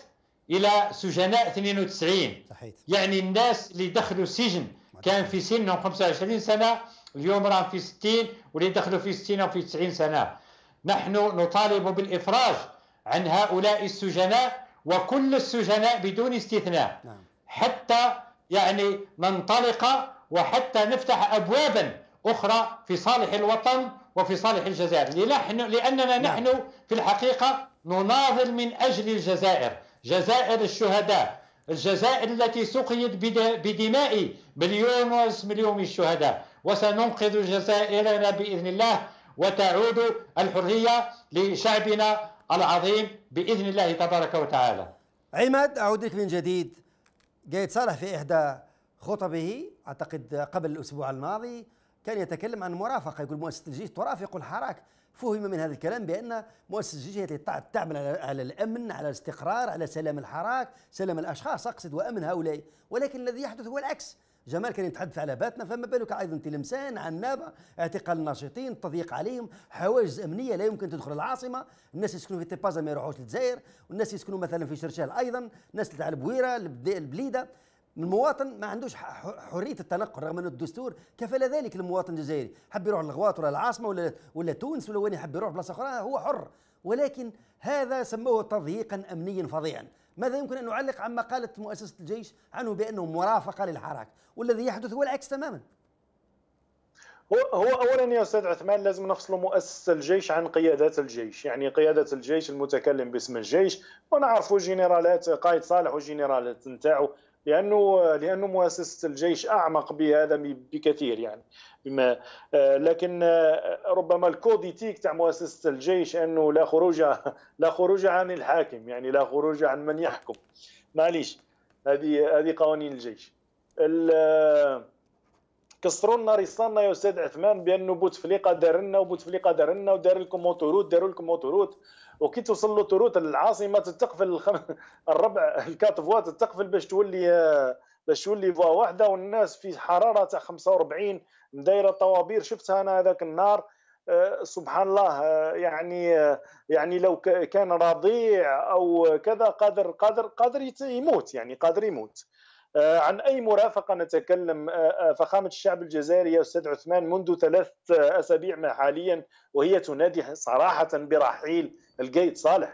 إلى سجناء اثنين وتسعين. صحيح. يعني الناس اللي دخلوا السجن كان في سنهم خمسة وعشرين سنة، اليوم راهم في ستين، واللي دخلوا في ستين وفي تسعين سنة. نحن نطالب بالإفراج عن هؤلاء السجناء وكل السجناء بدون استثناء، حتى يعني ننطلق وحتى نفتح أبوابا أخرى في صالح الوطن وفي صالح الجزائر، لأننا نحن في الحقيقة نناضل من أجل الجزائر، جزائر الشهداء، الجزائر التي سقيت بدماء مليون ونصف مليون من الشهداء، وسننقذ جزائرنا بإذن الله، وتعود الحرية لشعبنا العظيم بإذن الله تبارك وتعالى. عماد، أعود لك من جديد. قايد صالح في إحدى خطبه أعتقد قبل الأسبوع الماضي كان يتكلم عن مرافقة، يقول مؤسسة الجيش ترافق الحراك. فهم من هذا الكلام بأن مؤسسة الجيش هي تعمل على الأمن، على الاستقرار، على سلام الحراك، سلام الأشخاص أقصد وأمن هؤلاء، ولكن الذي يحدث هو العكس. جمال كان يتحدث على باتنا، فما بالك أيضا تلمسان، عنابة، اعتقال الناشطين، التضييق عليهم، حواجز أمنية لا يمكن تدخل العاصمة، الناس يسكنوا في تيبازا ما يروحوش للجزائر، والناس يسكنوا مثلا في شرشال أيضا، الناس تاع البويرة، البليدة. المواطن ما عندوش حريه التنقل رغم ان الدستور كفل ذلك للمواطن الجزائري، حب يروح للغواط ولا العاصمه ولا ولا تونس ولا وين يحب يروح بلاصه اخرى هو حر، ولكن هذا سموه تضييقا امنيا فظيعا. ماذا يمكن ان نعلق عما قالت مؤسسه الجيش عنه بانه مرافقه للحراك، والذي يحدث هو العكس تماما. هو هو اولا يا استاذ عثمان لازم نفصل مؤسسه الجيش عن قيادات الجيش، يعني قياده الجيش المتكلم باسم الجيش، ونعرفوا جنرالات قائد صالح والجنرالات نتاعو، لانه لانه مؤسسه الجيش اعمق بهذا بكثير يعني بما لكن ربما الكوديتيك تاع مؤسسه الجيش انه لا خروج لا خروج عن الحاكم، يعني لا خروج عن من يحكم. معليش، هذه هذه قوانين الجيش. كسروا لنا رصانا يا استاذ عثمان بانه بوتفليقه دار لنا وبوتفليقه دار لنا ودار لكم اوتوروت، داروا لكم اوتوروت، وكي توصل له للعاصمه تتقفل الخم... الربع الكاتفوا تتقفل باش تولي باش تولي فوا واحده، والناس في حراره تاع خمسة وأربعين دايره طوابير. شفتها انا هذاك النهار أه سبحان الله. أه يعني أه يعني لو كان رضيع او كذا قادر قادر قادر يموت، يعني قادر يموت. أه عن اي مرافقه نتكلم؟ أه فخامه الشعب الجزائري يا استاذ عثمان منذ ثلاث اسابيع حاليا وهي تنادي صراحه برحيل القايد صالح،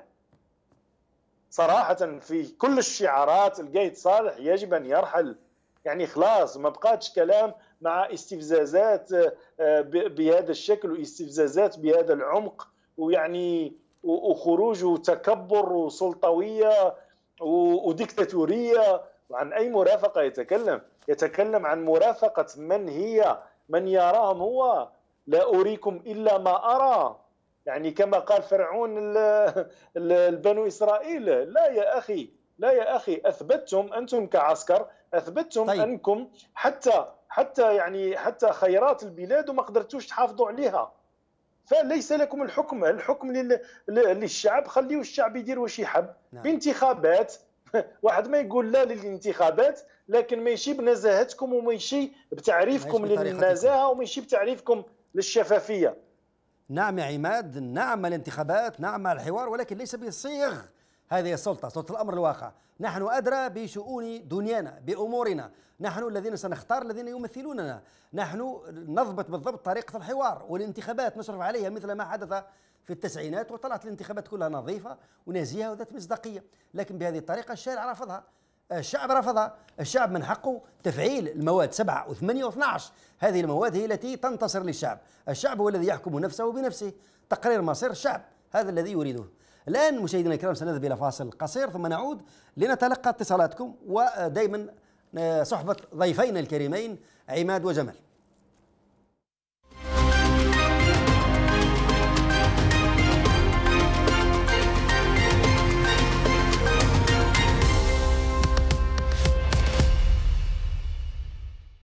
صراحه في كل الشعارات القايد صالح يجب ان يرحل، يعني خلاص ما بقاتش كلام مع استفزازات بهذا الشكل واستفزازات بهذا العمق، ويعني وخروج وتكبر وسلطويه وديكتاتوريه. وعن اي مرافقه يتكلم؟ يتكلم عن مرافقه من هي من يراهم هو لا اريكم الا ما ارى، يعني كما قال فرعون البنو اسرائيل. لا يا اخي، لا يا اخي، اثبتتم انتم كعسكر، اثبتتم طيب. انكم حتى حتى يعني حتى خيرات البلاد وما قدرتوش تحافظوا عليها، فليس لكم الحكم، الحكم للشعب، خليوا الشعب يدير واش يحب. نعم. بانتخابات واحد ما يقول لا للانتخابات، لكن ما يشي بنزاهتكم وما يشي بتعريفكم للنزاهه وما يشي بتعريفكم للشفافيه. نعم يا عماد، نعم الانتخابات، نعم الحوار، ولكن ليس بصيغ هذه السلطة، سلطة الأمر الواقع. نحن أدرى بشؤون دنيانا بأمورنا، نحن الذين سنختار الذين يمثلوننا، نحن نضبط بالضبط طريقة الحوار والانتخابات نشرف عليها مثل ما حدث في التسعينات، وطلعت الانتخابات كلها نظيفة ونزيهة وذات مصداقية، لكن بهذه الطريقة الشارع رفضها، الشعب رفضها، الشعب من حقه تفعيل المواد سبعة وثمانية واثنى عشر، هذه المواد هي التي تنتصر للشعب، الشعب هو الذي يحكم نفسه بنفسه، تقرير مصير الشعب هذا الذي يريده. الآن مشاهدينا الكرام سنذهب إلى فاصل قصير ثم نعود لنتلقى اتصالاتكم ودائما صحبة ضيفينا الكريمين عماد وجمال.